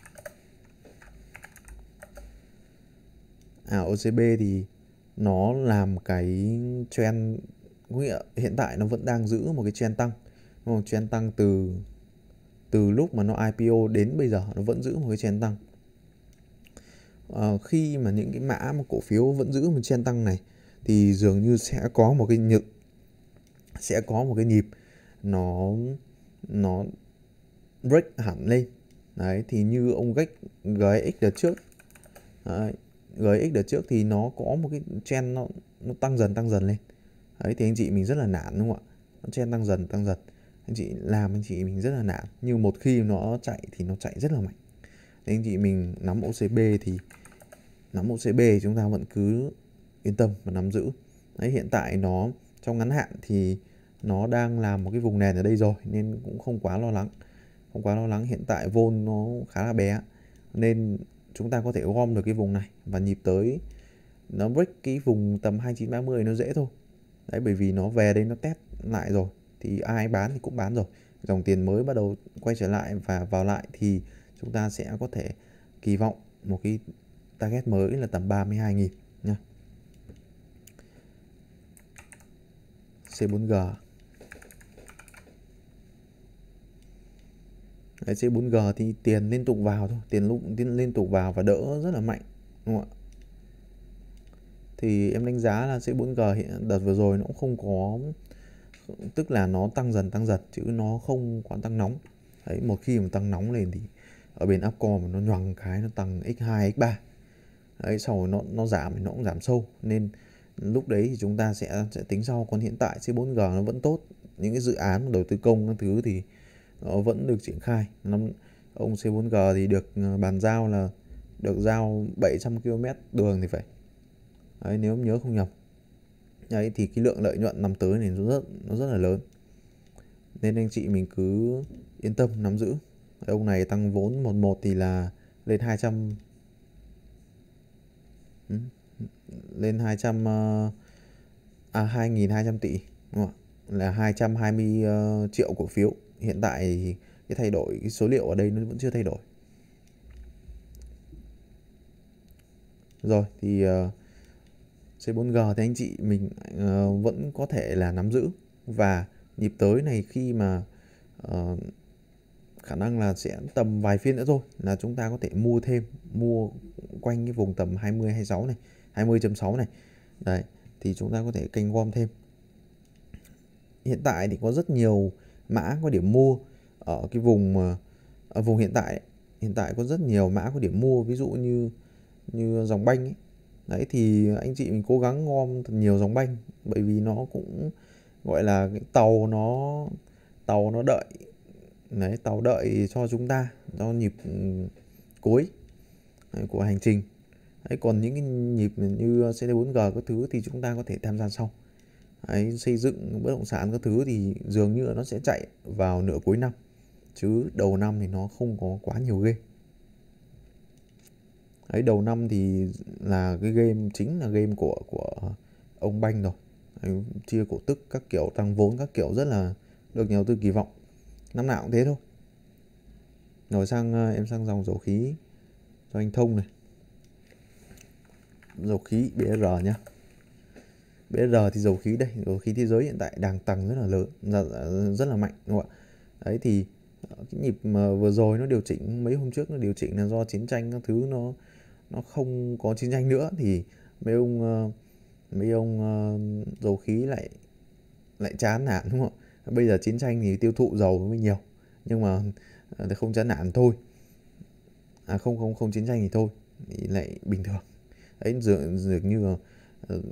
À, ô xê bê thì nó làm cái trend, nghĩa hiện tại nó vẫn đang giữ một cái trend tăng. Một trend tăng từ từ lúc mà nó i pê o đến bây giờ nó vẫn giữ một cái trend tăng. À, khi mà những cái mã mà cổ phiếu vẫn giữ một trend tăng này thì dường như sẽ có một cái nhịp sẽ có một cái nhịp nó nó break hẳn lên. Đấy thì như ông gách giê ích đợt trước. Đấy, giê ích đợt trước thì nó có một cái trend nó nó tăng dần tăng dần lên. Đấy thì anh chị mình rất là nản, đúng không ạ? Nó trend tăng dần tăng dần. Anh chị làm anh chị mình rất là nản, nhưng một khi nó chạy thì nó chạy rất là mạnh. Thế anh chị mình nắm ô xê bê thì nắm ô xê bê thì chúng ta vẫn cứ yên tâm và nắm giữ. Đấy, hiện tại nó trong ngắn hạn thì nó đang làm một cái vùng nền ở đây rồi, nên cũng không quá lo lắng. Không quá lo lắng, hiện tại vôn nó khá là bé, nên chúng ta có thể gom được cái vùng này, và nhịp tới nó break cái vùng tầm hai chín ba mươi nó dễ thôi. Đấy, bởi vì nó về đây nó test lại rồi thì ai bán thì cũng bán rồi. Dòng tiền mới bắt đầu quay trở lại và vào lại thì chúng ta sẽ có thể kỳ vọng một cái target mới là tầm ba mươi hai nghìn nha. xê bốn giê. Đấy, xê bốn giê thì tiền liên tục vào thôi, tiền lúc liên tục vào và đỡ rất là mạnh. đúng không ạ? Thì em đánh giá là xê bốn giê hiện đợt vừa rồi nó cũng không có, tức là nó tăng dần tăng dần chứ nó không quá tăng nóng. Đấy, một khi mà tăng nóng lên thì ở bên Upcore mà nó nhoằng cái nó tăng x hai x ba. Đấy, sau rồi nó nó giảm thì nó cũng giảm sâu, nên lúc đấy thì chúng ta sẽ sẽ tính sau. Còn hiện tại xê bốn giê nó vẫn tốt, những cái dự án đầu tư công các thứ thì nó vẫn được triển khai. Năm ông xê bốn giê thì được bàn giao là được giao bảy trăm ki lô mét đường thì phải. Đấy, nếu nhớ không nhầm. Đấy, thì cái lượng lợi nhuận năm tới này nó rất nó rất là lớn, nên anh chị mình cứ yên tâm nắm giữ. Ông này tăng vốn một một thì là lên hai trăm, lên hai trăm, à hai nghìn hai trăm tỷ, đúng không? Là hai trăm hai mươi uh, triệu cổ phiếu. Hiện tại cái thay đổi, cái số liệu ở đây nó vẫn chưa thay đổi. Rồi thì uh, xê bốn giê thì anh chị mình uh, vẫn có thể là nắm giữ. Và nhịp tới này khi mà uh, khả năng là sẽ tầm vài phiên nữa thôi là chúng ta có thể mua thêm, mua quanh cái vùng tầm hai mươi hai mươi sáu này, hai mươi chấm sáu này. Đấy, thì chúng ta có thể canh gom thêm. Hiện tại thì có rất nhiều mã có điểm mua ở cái vùng ở vùng hiện tại. Hiện tại có rất nhiều mã có điểm mua, ví dụ như như dòng banh ấy. Đấy, thì anh chị mình cố gắng gom thật nhiều dòng banh, bởi vì nó cũng gọi là cái tàu nó tàu nó đợi. Đấy, tàu đợi cho chúng ta cho nhịp cuối của hành trình. Đấy, còn những cái nhịp như xê đê bốn giê các thứ thì chúng ta có thể tham gia sau. Đấy, xây dựng bất động sản các thứ thì dường như nó sẽ chạy vào nửa cuối năm, chứ đầu năm thì nó không có quá nhiều game. Đấy, đầu năm thì là cái game chính là game của của ông Banh rồi. Đấy, chia cổ tức các kiểu, tăng vốn các kiểu, rất là được nhà đầu tư kỳ vọng. Năm nào cũng thế thôi. Rồi sang em sang dòng dầu khí cho anh Thông này. Dầu khí bê rờ nhá. bê rờ thì dầu khí đây, dầu khí thế giới hiện tại đang tăng rất là lớn, rất là mạnh, đúng không ạ? Đấy, thì cái nhịp mà vừa rồi nó điều chỉnh, mấy hôm trước nó điều chỉnh là do chiến tranh các thứ, nó nó không có chiến tranh nữa thì mấy ông mấy ông dầu khí lại lại chán nản, đúng không ạ? Bây giờ chiến tranh thì tiêu thụ dầu mới nhiều, nhưng mà không chán nản thôi, à không không không chiến tranh thì thôi thì lại bình thường. Đấy, dường, dường như là uh,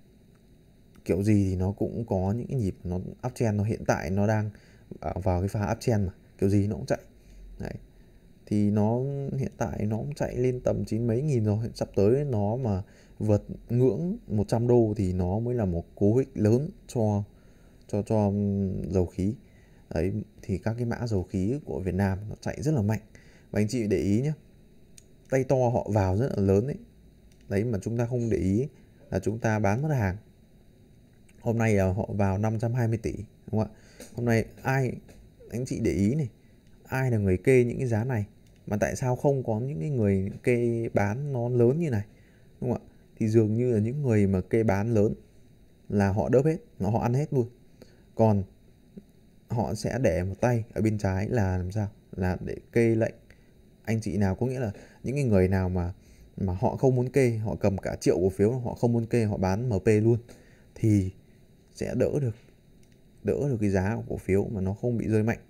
kiểu gì thì nó cũng có những cái nhịp nó uptrend. Nó hiện tại nó đang vào cái pha uptrend mà kiểu gì nó cũng chạy. Đấy, thì nó hiện tại nó cũng chạy lên tầm chín mấy nghìn rồi. Sắp tới nó mà vượt ngưỡng một trăm đô thì nó mới là một cú hích lớn cho cho cho dầu khí. Đấy, thì các cái mã dầu khí của Việt Nam nó chạy rất là mạnh. Và anh chị để ý nhé, tay to họ vào rất là lớn đấy. Đấy, mà chúng ta không để ý là chúng ta bán mất hàng. Hôm nay là họ vào năm trăm hai mươi tỷ, đúng không ạ? Hôm nay ai, anh chị để ý này, ai là người kê những cái giá này, mà tại sao không có những cái người kê bán nó lớn như này, đúng không ạ? Thì dường như là những người mà kê bán lớn là họ đớp hết, họ ăn hết luôn. Còn họ sẽ để một tay ở bên trái là làm sao? Là để kê lệnh. Anh chị nào, có nghĩa là những cái người nào mà mà họ không muốn kê, họ cầm cả triệu cổ phiếu, họ không muốn kê, họ bán em pê luôn, thì sẽ đỡ được đỡ được cái giá của cổ phiếu mà nó không bị rơi mạnh.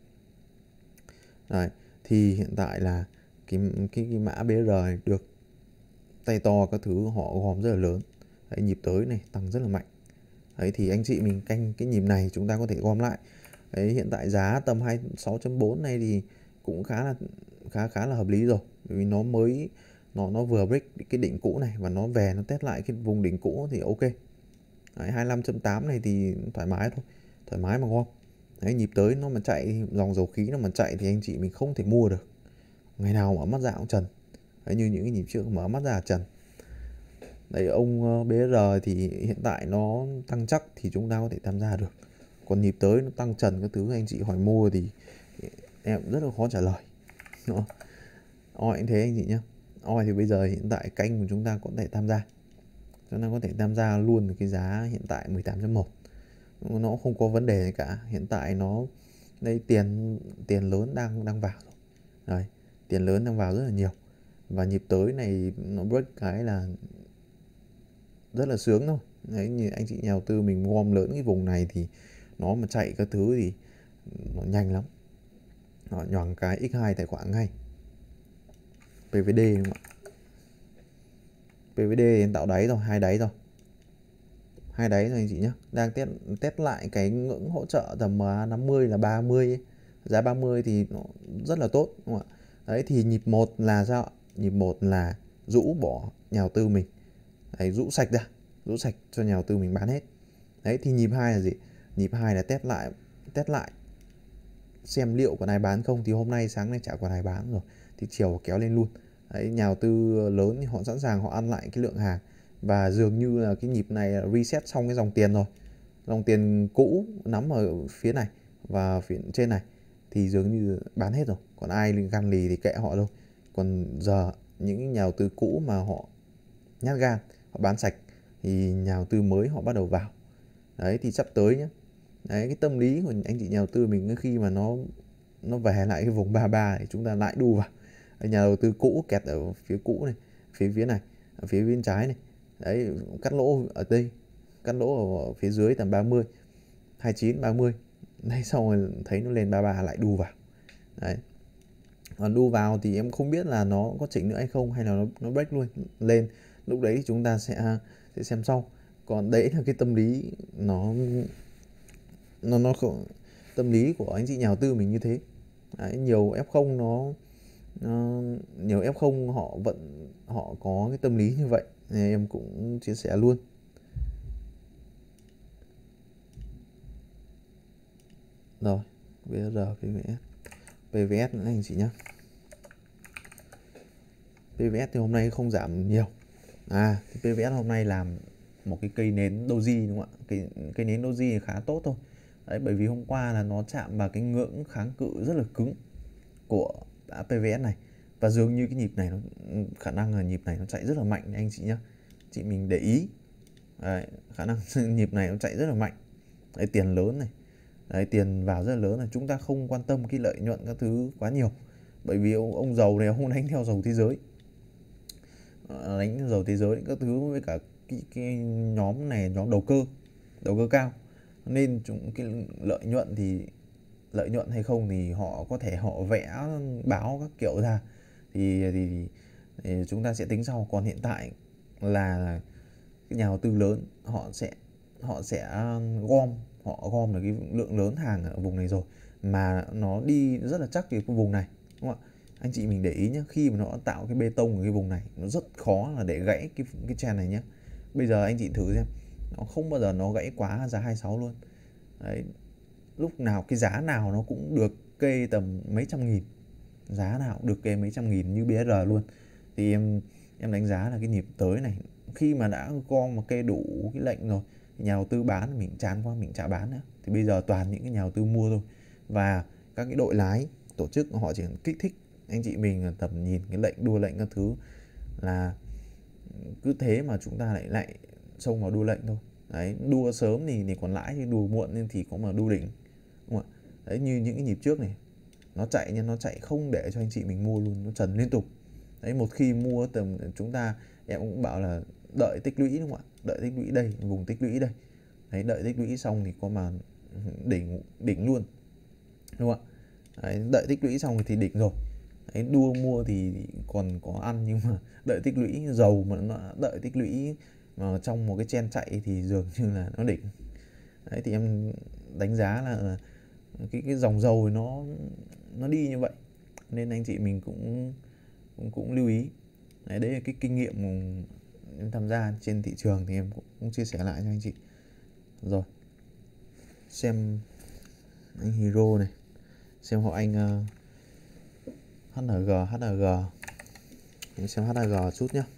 Đấy, thì hiện tại là cái, cái, cái mã bê rờ này được tay to các thứ họ gom rất là lớn. Đấy, nhịp tới này tăng rất là mạnh. Đấy, thì anh chị mình canh cái nhịp này chúng ta có thể gom lại. Đấy, hiện tại giá tầm hai mươi sáu chấm bốn này thì cũng khá là khá khá là hợp lý rồi, bởi vì nó mới nó nó vừa break cái đỉnh cũ này và nó về nó test lại cái vùng đỉnh cũ thì ok. Đấy, hai mươi lăm chấm tám này thì thoải mái thôi, thoải mái mà gom. Đấy, nhịp tới nó mà chạy, dòng dầu khí nó mà chạy thì anh chị mình không thể mua được. Ngày nào mở mắt ra cũng trần. Đấy, như những cái nhịp trước mở mắt ra trần. Đấy, ông bê rờ thì hiện tại nó tăng chắc thì chúng ta có thể tham gia được. Còn nhịp tới nó tăng trần các thứ anh chị hỏi mua thì em rất là khó trả lời. Oi cũng thế anh chị nhé. Oi thì bây giờ hiện tại canh của chúng ta có thể tham gia. Chúng ta có thể tham gia luôn cái giá hiện tại mười tám chấm một. Nó không có vấn đề gì cả. Hiện tại nó đây tiền tiền lớn đang đang vào rồi. Đấy, tiền lớn đang vào rất là nhiều. và nhịp tới này nó break cái là rất là sướng thôi. Đấy, như anh chị nhà đầu tư mình gom lớn cái vùng này thì nó mà chạy các thứ thì nó nhanh lắm, nó nhoảng cái nhân hai tài khoản ngay. pê vê đê đúng không ạ? pê vê đê thì tạo đáy rồi, hai đáy rồi, hai đáy rồi anh chị nhé. Đang test test lại cái ngưỡng hỗ trợ tầm năm mươi là ba mươi ấy. Giá ba mươi thì nó rất là tốt đúng không ạ? Đấy thì nhịp một là sao ạ? Nhịp một là rũ bỏ nhà đầu tư mình. Đấy, rũ sạch ra, rũ sạch cho nhà đầu tư mình bán hết. Đấy thì nhịp hai là gì? Nhịp hai là test lại, test lại xem liệu còn ai bán không. Thì hôm nay sáng nay chả còn ai bán rồi thì chiều kéo lên luôn. Đấy, nhà đầu tư lớn thì họ sẵn sàng họ ăn lại cái lượng hàng, và dường như là cái nhịp này reset xong cái dòng tiền rồi. Dòng tiền cũ nắm ở phía này và phía trên này thì dường như bán hết rồi, còn ai gan lì thì kệ họ thôi. Còn giờ những nhà đầu tư cũ mà họ nhát gan, họ bán sạch thì nhà đầu tư mới họ bắt đầu vào. Đấy thì sắp tới nhé. Đấy, cái tâm lý của anh chị nhà đầu tư mình khi mà nó nó về lại cái vùng ba mươi ba thì chúng ta lại đu vào. Nhà đầu tư cũ kẹt ở phía cũ này, phía phía này, ở phía bên trái này. Đấy, cắt lỗ ở đây, cắt lỗ ở phía dưới tầm ba mươi, hai mươi chín, ba mươi. Đấy, xong rồi thấy nó lên ba mươi ba lại đu vào. Đấy. Còn đu vào thì em không biết là nó có chỉnh nữa hay không, hay là nó, nó break luôn lên. Lúc đấy chúng ta sẽ sẽ xem sau. Còn đấy là cái tâm lý nó nó nó không, tâm lý của anh chị nhà đầu tư mình như thế. Đấy, nhiều ép không nó, nó nhiều ép không họ vẫn họ có cái tâm lý như vậy, nên em cũng chia sẻ luôn. Rồi bây giờ pê vê ét pê vê ét nữa anh chị nhé. pê vê ét thì hôm nay không giảm nhiều. À thì pê vê ét hôm nay làm một cái cây nến doji đúng không ạ? Cây, cây nến doji khá tốt thôi. Đấy, bởi vì hôm qua là nó chạm vào cái ngưỡng kháng cự rất là cứng của pê vê ét này, và dường như cái nhịp này nó khả năng là nhịp này nó chạy rất là mạnh anh chị nhé. Chị mình để ý. Đấy, khả năng nhịp này nó chạy rất là mạnh. Đấy, tiền lớn này. Đấy, tiền vào rất là lớn này. Chúng ta không quan tâm cái lợi nhuận các thứ quá nhiều, bởi vì ông, ông giàu này không đánh theo dầu thế giới, đánh theo dầu thế giới các thứ với cả cái, cái nhóm này nhóm đầu cơ đầu cơ cao, nên chúng cái lợi nhuận thì lợi nhuận hay không thì họ có thể họ vẽ báo các kiểu ra thì, thì, thì chúng ta sẽ tính sau. Còn hiện tại là cái nhà đầu tư lớn họ sẽ họ sẽ gom họ gom được cái lượng lớn hàng ở vùng này rồi, mà nó đi rất là chắc cái vùng này đúng không ạ? Anh chị mình để ý nhé, khi mà nó tạo cái bê tông ở cái vùng này nó rất khó là để gãy cái cái trend này nhé. Bây giờ anh chị thử xem, nó không bao giờ nó gãy quá giá hai mươi sáu luôn. Đấy, lúc nào cái giá nào nó cũng được kê tầm mấy trăm nghìn, giá nào cũng được kê mấy trăm nghìn như bê ét rờ luôn. Thì em em đánh giá là cái nhịp tới này, khi mà đã gom mà kê đủ cái lệnh rồi, nhà đầu tư bán mình chán quá mình chả bán nữa, thì bây giờ toàn những cái nhà đầu tư mua thôi. Và các cái đội lái tổ chức họ chỉ kích thích anh chị mình tầm nhìn cái lệnh đua lệnh các thứ, là cứ thế mà chúng ta lại lại xông vào đua lệnh thôi. Đấy, đua sớm thì thì còn lãi, thì đua muộn nên thì có mà đua đỉnh đúng không ạ? Đấy, như những cái nhịp trước này nó chạy nhưng nó chạy không để cho anh chị mình mua luôn, nó trần liên tục. Đấy, một khi mua tầm chúng ta, em cũng bảo là đợi tích lũy đúng không ạ? Đợi tích lũy đây, vùng tích lũy đây. Đấy, đợi tích lũy xong thì có mà đỉnh đỉnh luôn đúng không ạ? Đấy, đợi tích lũy xong thì đỉnh rồi. Đấy, đua mua thì còn có ăn, nhưng mà đợi tích lũy dầu mà nó đợi tích lũy mà trong một cái chen chạy thì dường như là nó đỉnh. Đấy thì em đánh giá là cái cái dòng dầu nó nó đi như vậy, nên anh chị mình cũng cũng cũng lưu ý. Đấy, đấy là cái kinh nghiệm em tham gia trên thị trường thì em cũng chia sẻ lại cho anh chị. Rồi xem anh Hero này, xem họ anh uh, hát en giê hát en giê, mình xem hát en giê chút nhé.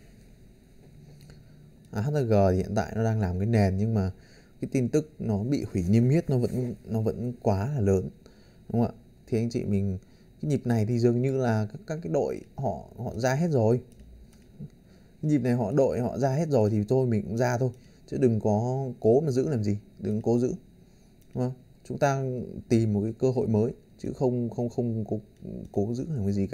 À, hát en giê thì hiện tại nó đang làm cái nền, nhưng mà cái tin tức nó bị hủy niêm yết nó vẫn nó vẫn quá là lớn đúng không ạ? Thì anh chị mình cái nhịp này thì dường như là các, các cái đội họ họ ra hết rồi. Cái nhịp này họ đội họ ra hết rồi thì thôi mình cũng ra thôi, chứ đừng có cố mà giữ làm gì, đừng cố giữ đúng không? Chúng ta tìm một cái cơ hội mới chứ không không không cố, cố giữ làm cái gì cả.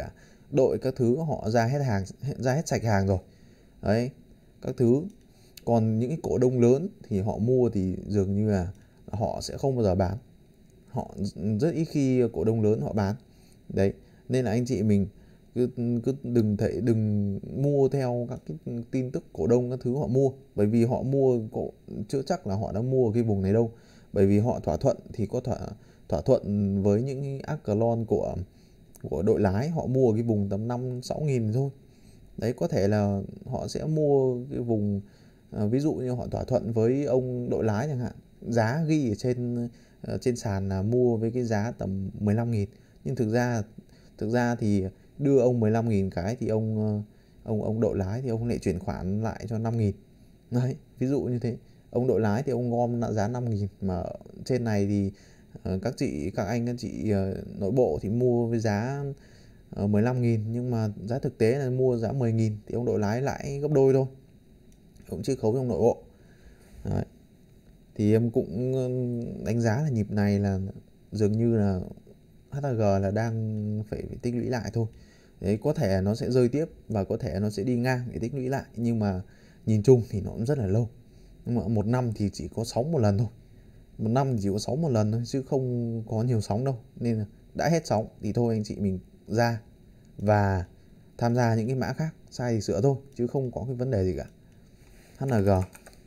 đội các thứ họ ra hết hàng, ra hết sạch hàng rồi đấy các thứ. Còn những cái cổ đông lớn thì họ mua thì dường như là họ sẽ không bao giờ bán, họ rất ít khi cổ đông lớn họ bán đấy. Nên là anh chị mình cứ cứ đừng thể đừng mua theo các cái tin tức cổ đông các thứ họ mua, bởi vì họ mua cổ chưa chắc là họ đã mua ở cái vùng này đâu, bởi vì họ thỏa thuận thì có thỏa thỏa thuận với những Aclon của của đội lái, họ mua ở cái vùng tầm năm sáu nghìn thôi đấy. Có thể là họ sẽ mua cái vùng à, ví dụ như họ thỏa thuận với ông đội lái chẳng hạn, giá ghi ở trên uh, trên sàn là mua với cái giá tầm mười lăm nghìn, nhưng thực ra thực ra thì đưa ông mười lăm nghìn cái thì ông uh, ông ông đội lái thì ông lại chuyển khoản lại cho năm nghìn đấy, ví dụ như thế. Ông đội lái thì ông gom giá năm nghìn, mà trên này thì uh, các chị các anh các chị uh, nội bộ thì mua với giá uh, mười lăm nghìn, nhưng mà giá thực tế là mua giá mười nghìn thì ông đội lái lãi gấp đôi thôi, cũng chưa khấu trong nội bộ đấy. Thì em cũng đánh giá là nhịp này là dường như là hát a giê là đang phải, phải tích lũy lại thôi đấy. Có thể nó sẽ rơi tiếp và có thể nó sẽ đi ngang để tích lũy lại, nhưng mà nhìn chung thì nó cũng rất là lâu. Nhưng mà một năm thì chỉ có sóng một lần thôi, một năm thì chỉ có sóng một lần thôi chứ không có nhiều sóng đâu. Nên là đã hết sóng thì thôi anh chị mình ra và tham gia những cái mã khác, sai thì sửa thôi chứ không có cái vấn đề gì cả. hát en giê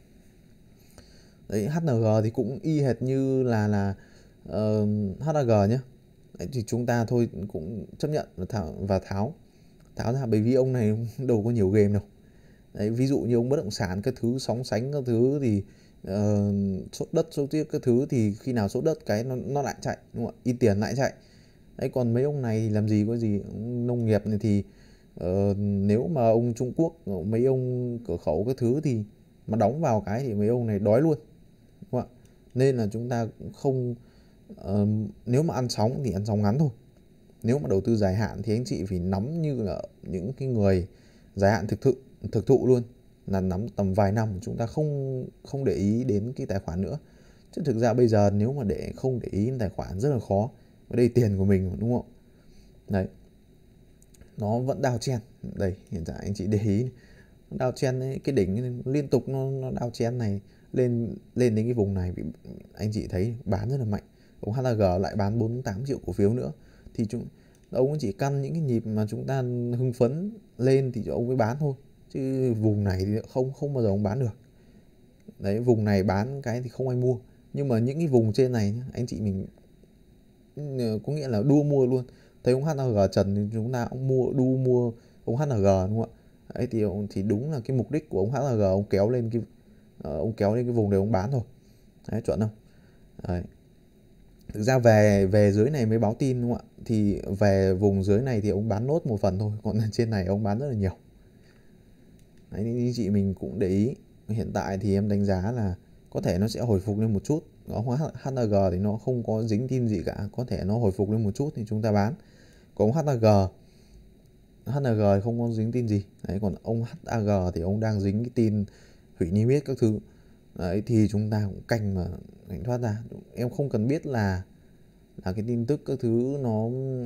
đấy, hát en giê thì cũng y hệt như là là uh, hát a giê nhé. Đấy, thì chúng ta thôi cũng chấp nhận và tháo, và tháo tháo ra, bởi vì ông này đâu có nhiều game đâu đấy. Ví dụ như ông bất động sản các thứ, sóng sánh các thứ thì uh, sốt đất sốt tiếc các thứ thì khi nào sốt đất cái nó, nó lại chạy, đúng không ạ, in tiền lại chạy đấy. Còn mấy ông này thì làm gì có gì. Nông nghiệp này thì uh, nếu mà ông Trung Quốc, mấy ông cửa khẩu các thứ thì mà đóng vào cái thì mấy ông này đói luôn, đúng không ạ. Nên là chúng ta cũng không uh, nếu mà ăn sóng thì ăn sóng ngắn thôi. Nếu mà đầu tư dài hạn thì anh chị phải nắm như là những cái người dài hạn thực thụ thực thụ luôn, là nắm tầm vài năm, chúng ta không không để ý đến cái tài khoản nữa. Chứ thực ra bây giờ nếu mà để không để ý đến tài khoản rất là khó, ở đây tiền của mình, đúng không? Đấy, nó vẫn downtrend đây, hiện tại anh chị để ý downtrend ấy, cái đỉnh liên tục nó, nó downtrend này lên lên đến cái vùng này, anh chị thấy bán rất là mạnh. Ông hát a giê lại bán bốn mươi tám triệu cổ phiếu nữa thì chúng ông chỉ căn những cái nhịp mà chúng ta hưng phấn lên thì ông mới bán thôi, chứ vùng này thì không không bao giờ ông bán được đấy. Vùng này bán cái thì không ai mua, nhưng mà những cái vùng trên này anh chị mình có nghĩa là đua mua luôn. Thấy ông hát a giê trần thì chúng ta cũng mua, đu mua ông hát a giê, đúng không ạ. Đấy thì thì đúng là cái mục đích của ông hát a giê, ông kéo lên cái ông kéo lên cái vùng đấy ông bán thôi đấy, chuẩn không. Đấy. Thực ra về về dưới này mới báo tin, đúng không ạ, thì về vùng dưới này thì ông bán nốt một phần thôi, còn trên này ông bán rất là nhiều đấy. Thì chị mình cũng để ý, hiện tại thì em đánh giá là có thể nó sẽ hồi phục lên một chút. hát a giê thì nó không có dính tin gì cả, có thể nó hồi phục lên một chút thì chúng ta bán. Còn hát a giê hát a giê không có dính tin gì đấy, còn ông hát a giê thì ông đang dính cái tin hủy niêm yết các thứ đấy, thì chúng ta cũng canh mà cảnh thoát ra. Em không cần biết là là cái tin tức các thứ nó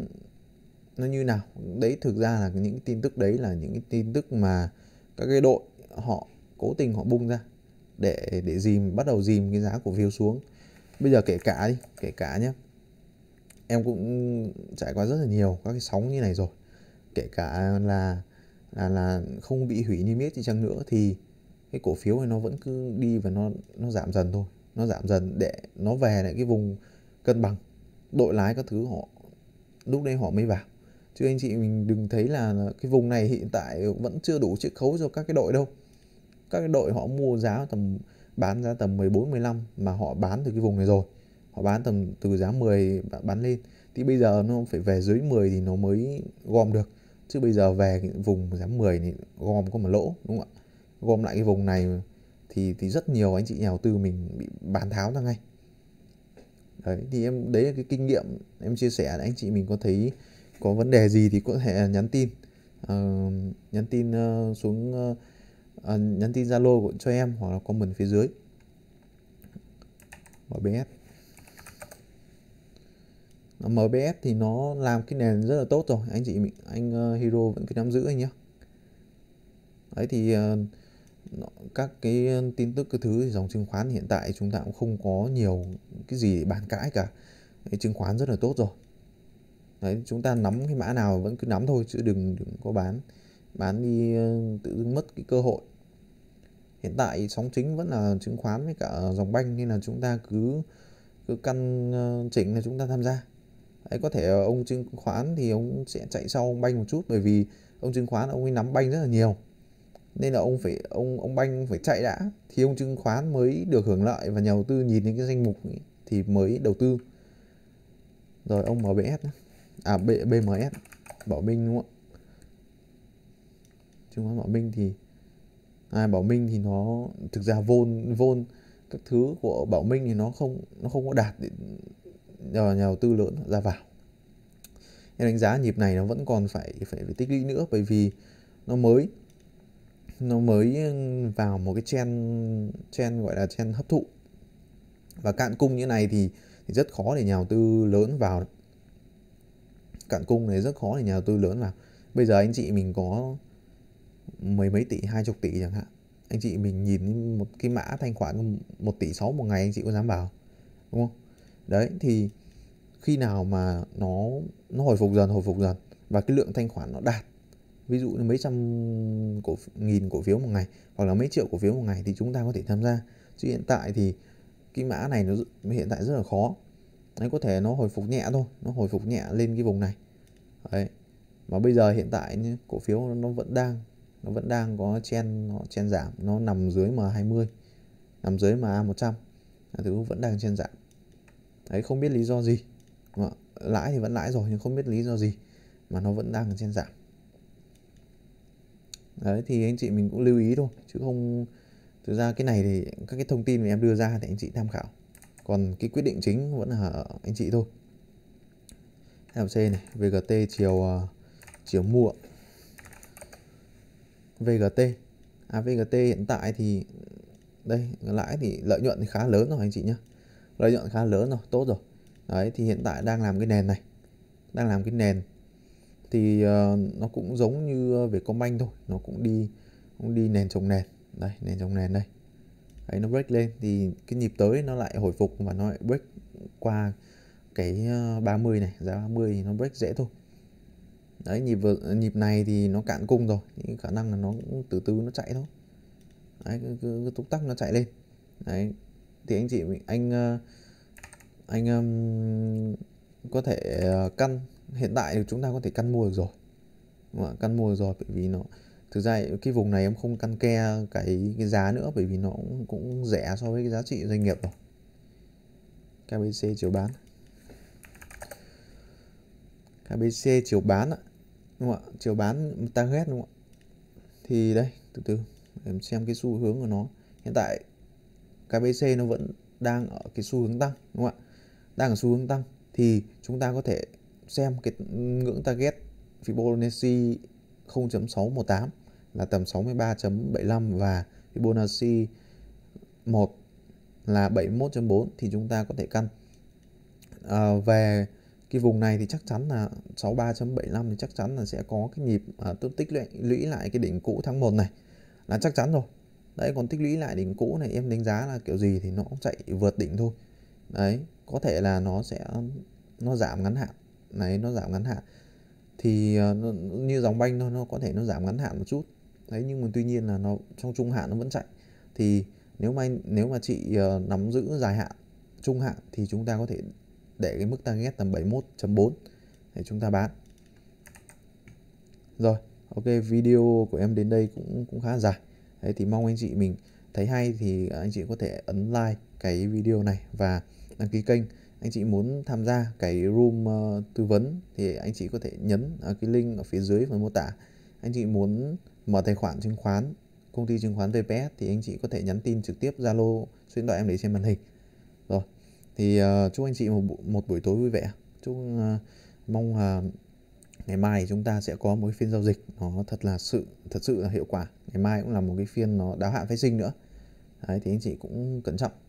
nó như nào đấy. Thực ra là những cái tin tức đấy là những cái tin tức mà các cái đội họ cố tình họ bung ra để để dìm, bắt đầu dìm cái giá cổ phiếu xuống. Bây giờ kể cả đi, kể cả nhé, em cũng trải qua rất là nhiều các cái sóng như này rồi, kể cả là là là không bị hủy niêm yết đi chăng nữa thì cái cổ phiếu này nó vẫn cứ đi và nó nó giảm dần thôi, nó giảm dần để nó về lại cái vùng cân bằng. Đội lái các thứ họ lúc đấy họ mới vào, chứ anh chị mình đừng thấy là cái vùng này hiện tại vẫn chưa đủ chiết khấu cho các cái đội đâu. Các cái đội họ mua giá tầm, bán giá tầm mười bốn mười lăm mà họ bán từ cái vùng này rồi, họ bán tầm từ giá mười bán lên thì bây giờ nó phải về dưới mười thì nó mới gom được, chứ bây giờ về cái vùng giá mười thì gom có một lỗ, đúng không ạ. Gom lại cái vùng này thì thì rất nhiều anh chị nhà đầu tư mình bị bán tháo ra ngay đấy. Thì em đấy là cái kinh nghiệm em chia sẻ, anh chị mình có thấy có vấn đề gì thì có thể nhắn tin uh, nhắn tin uh, xuống uh, uh, nhắn tin Zalo cho em hoặc là comment phía dưới o bê ét. em bê ét thì nó làm cái nền rất là tốt rồi, anh chị mình anh uh, Hero vẫn cứ nắm giữ anh nhé. Đấy thì uh, nó, các cái tin tức cái thứ thì dòng chứng khoán hiện tại chúng ta cũng không có nhiều cái gì để bàn cãi cả. Cái chứng khoán rất là tốt rồi. Đấy, chúng ta nắm cái mã nào vẫn cứ nắm thôi, chứ đừng đừng có bán bán đi uh, tự dưng mất cái cơ hội. Hiện tại sóng chính vẫn là chứng khoán với cả dòng banh, nên là chúng ta cứ cứ căn uh, chỉnh là chúng ta tham gia. Đấy, có thể ông chứng khoán thì ông sẽ chạy sau ông banh một chút, bởi vì ông chứng khoán ông ấy nắm banh rất là nhiều, nên là ông phải ông ông banh phải chạy đã thì ông chứng khoán mới được hưởng lợi, và nhà đầu tư nhìn đến cái danh mục ấy, thì mới đầu tư. Rồi ông em bê ét à B, bê em ét Bảo Minh đúng không ạ? Chứng khoán Bảo Minh thì à, Bảo Minh thì nó thực ra vôn vôn các thứ của Bảo Minh thì nó không nó không có đạt để nhờ nhà đầu tư lớn ra vào. Em đánh giá nhịp này nó vẫn còn phải phải, phải tích lũy nữa, bởi vì nó mới nó mới vào một cái trend trend gọi là trend hấp thụ, và cạn cung như này thì, thì rất khó để nhà đầu tư lớn vào. Cạn cung này rất khó để nhà đầu tư lớn vào. Bây giờ anh chị mình có mười mấy tỷ, hai chục tỷ chẳng hạn, anh chị mình nhìn một cái mã thanh khoản một tỷ sáu một ngày, anh chị có dám vào đúng không? Đấy thì khi nào mà nó nó hồi phục dần hồi phục dần và cái lượng thanh khoản nó đạt ví dụ như mấy trăm cổ nghìn cổ phiếu một ngày hoặc là mấy triệu cổ phiếu một ngày thì chúng ta có thể tham gia. Chứ hiện tại thì cái mã này nó hiện tại rất là khó. Đấy, có thể nó hồi phục nhẹ thôi, nó hồi phục nhẹ lên cái vùng này. Đấy. Mà bây giờ hiện tại cổ phiếu nó vẫn đang nó vẫn đang có trend nó trend giảm, nó nằm dưới em hai mươi, nằm dưới em a một trăm, thứ vẫn đang trend giảm. Đấy, không biết lý do gì. Lãi thì vẫn lãi rồi, nhưng không biết lý do gì mà nó vẫn đang trend giảm. Đấy thì anh chị mình cũng lưu ý thôi, chứ không, thực ra cái này thì các cái thông tin mà em đưa ra thì anh chị tham khảo, còn cái quyết định chính vẫn là anh chị thôi. ép lờ xê này, vê giê tê chiều chiều mua. vê giê tê à, vê giê tê hiện tại thì đây lãi thì lợi nhuận thì khá lớn rồi anh chị nhé, lợi nhuận khá lớn rồi, tốt rồi. Đấy thì hiện tại đang làm cái nền này, đang làm cái nền thì uh, nó cũng giống như Vietcombank thôi, nó cũng đi cũng đi nền chống nền. Đây, nền chống nền đây. Đấy, nó break lên thì cái nhịp tới nó lại hồi phục và nó lại break qua cái ba mươi này, giá ba mươi thì nó break dễ thôi. Đấy, nhịp vừa, nhịp này thì nó cạn cung rồi, thì khả năng là nó cũng từ từ nó chạy thôi. Đấy, cứ, cứ, cứ túc tắc nó chạy lên. Đấy, thì anh chị anh anh um, có thể căn, hiện tại thì chúng ta có thể căn mua được rồi, căn mua được rồi, bởi vì nó thực ra cái vùng này em không căn ke cái cái giá nữa, bởi vì nó cũng, cũng rẻ so với cái giá trị doanh nghiệp rồi. ca bê xê chiều bán, ca bê xê chiều bán ạ, đúng không ạ? Chiều bán target đúng không ạ? Thì đây, từ từ em xem cái xu hướng của nó. Hiện tại ca bê xê nó vẫn đang ở cái xu hướng tăng, đúng không ạ? Đang ở xu hướng tăng thì chúng ta có thể xem cái ngưỡng target Fibonacci không chấm sáu một tám là tầm sáu mươi ba chấm bảy lăm và Fibonacci một là bảy mươi mốt chấm bốn thì chúng ta có thể căn. À, về cái vùng này thì chắc chắn là sáu mươi ba chấm bảy lăm thì chắc chắn là sẽ có cái nhịp à, tích lũy, lũy lại cái đỉnh cũ tháng một này là chắc chắn rồi. Đấy, còn tích lũy lại đỉnh cũ này em đánh giá là kiểu gì thì nó cũng chạy vượt đỉnh thôi. Đấy, có thể là nó sẽ nó giảm ngắn hạn. Đấy, nó giảm ngắn hạn thì uh, nó, như dòng banh thôi, nó có thể nó giảm ngắn hạn một chút. Đấy, nhưng mà tuy nhiên là nó trong trung hạn nó vẫn chạy. Thì nếu mà nếu mà chị uh, nắm giữ dài hạn, trung hạn thì chúng ta có thể để cái mức target tầm bảy mươi mốt chấm bốn để chúng ta bán. Rồi, ok, video của em đến đây cũng cũng khá dài. Đấy, thì mong anh chị mình thấy hay thì anh chị có thể ấn like cái video này và đăng ký kênh. Anh chị muốn tham gia cái room uh, tư vấn thì anh chị có thể nhấn uh, cái link ở phía dưới phần mô tả. Anh chị muốn mở tài khoản chứng khoán công ty chứng khoán vê pê ét thì anh chị có thể nhắn tin trực tiếp Zalo số điện thoại em để trên màn hình. Rồi, thì uh, chúc anh chị một, một buổi tối vui vẻ. Chúc uh, mong uh, ngày mai chúng ta sẽ có một cái phiên giao dịch nó thật là sự thật sự là hiệu quả. Ngày mai cũng là một cái phiên nó đáo hạn phái sinh nữa. Đấy, thì anh chị cũng cẩn trọng.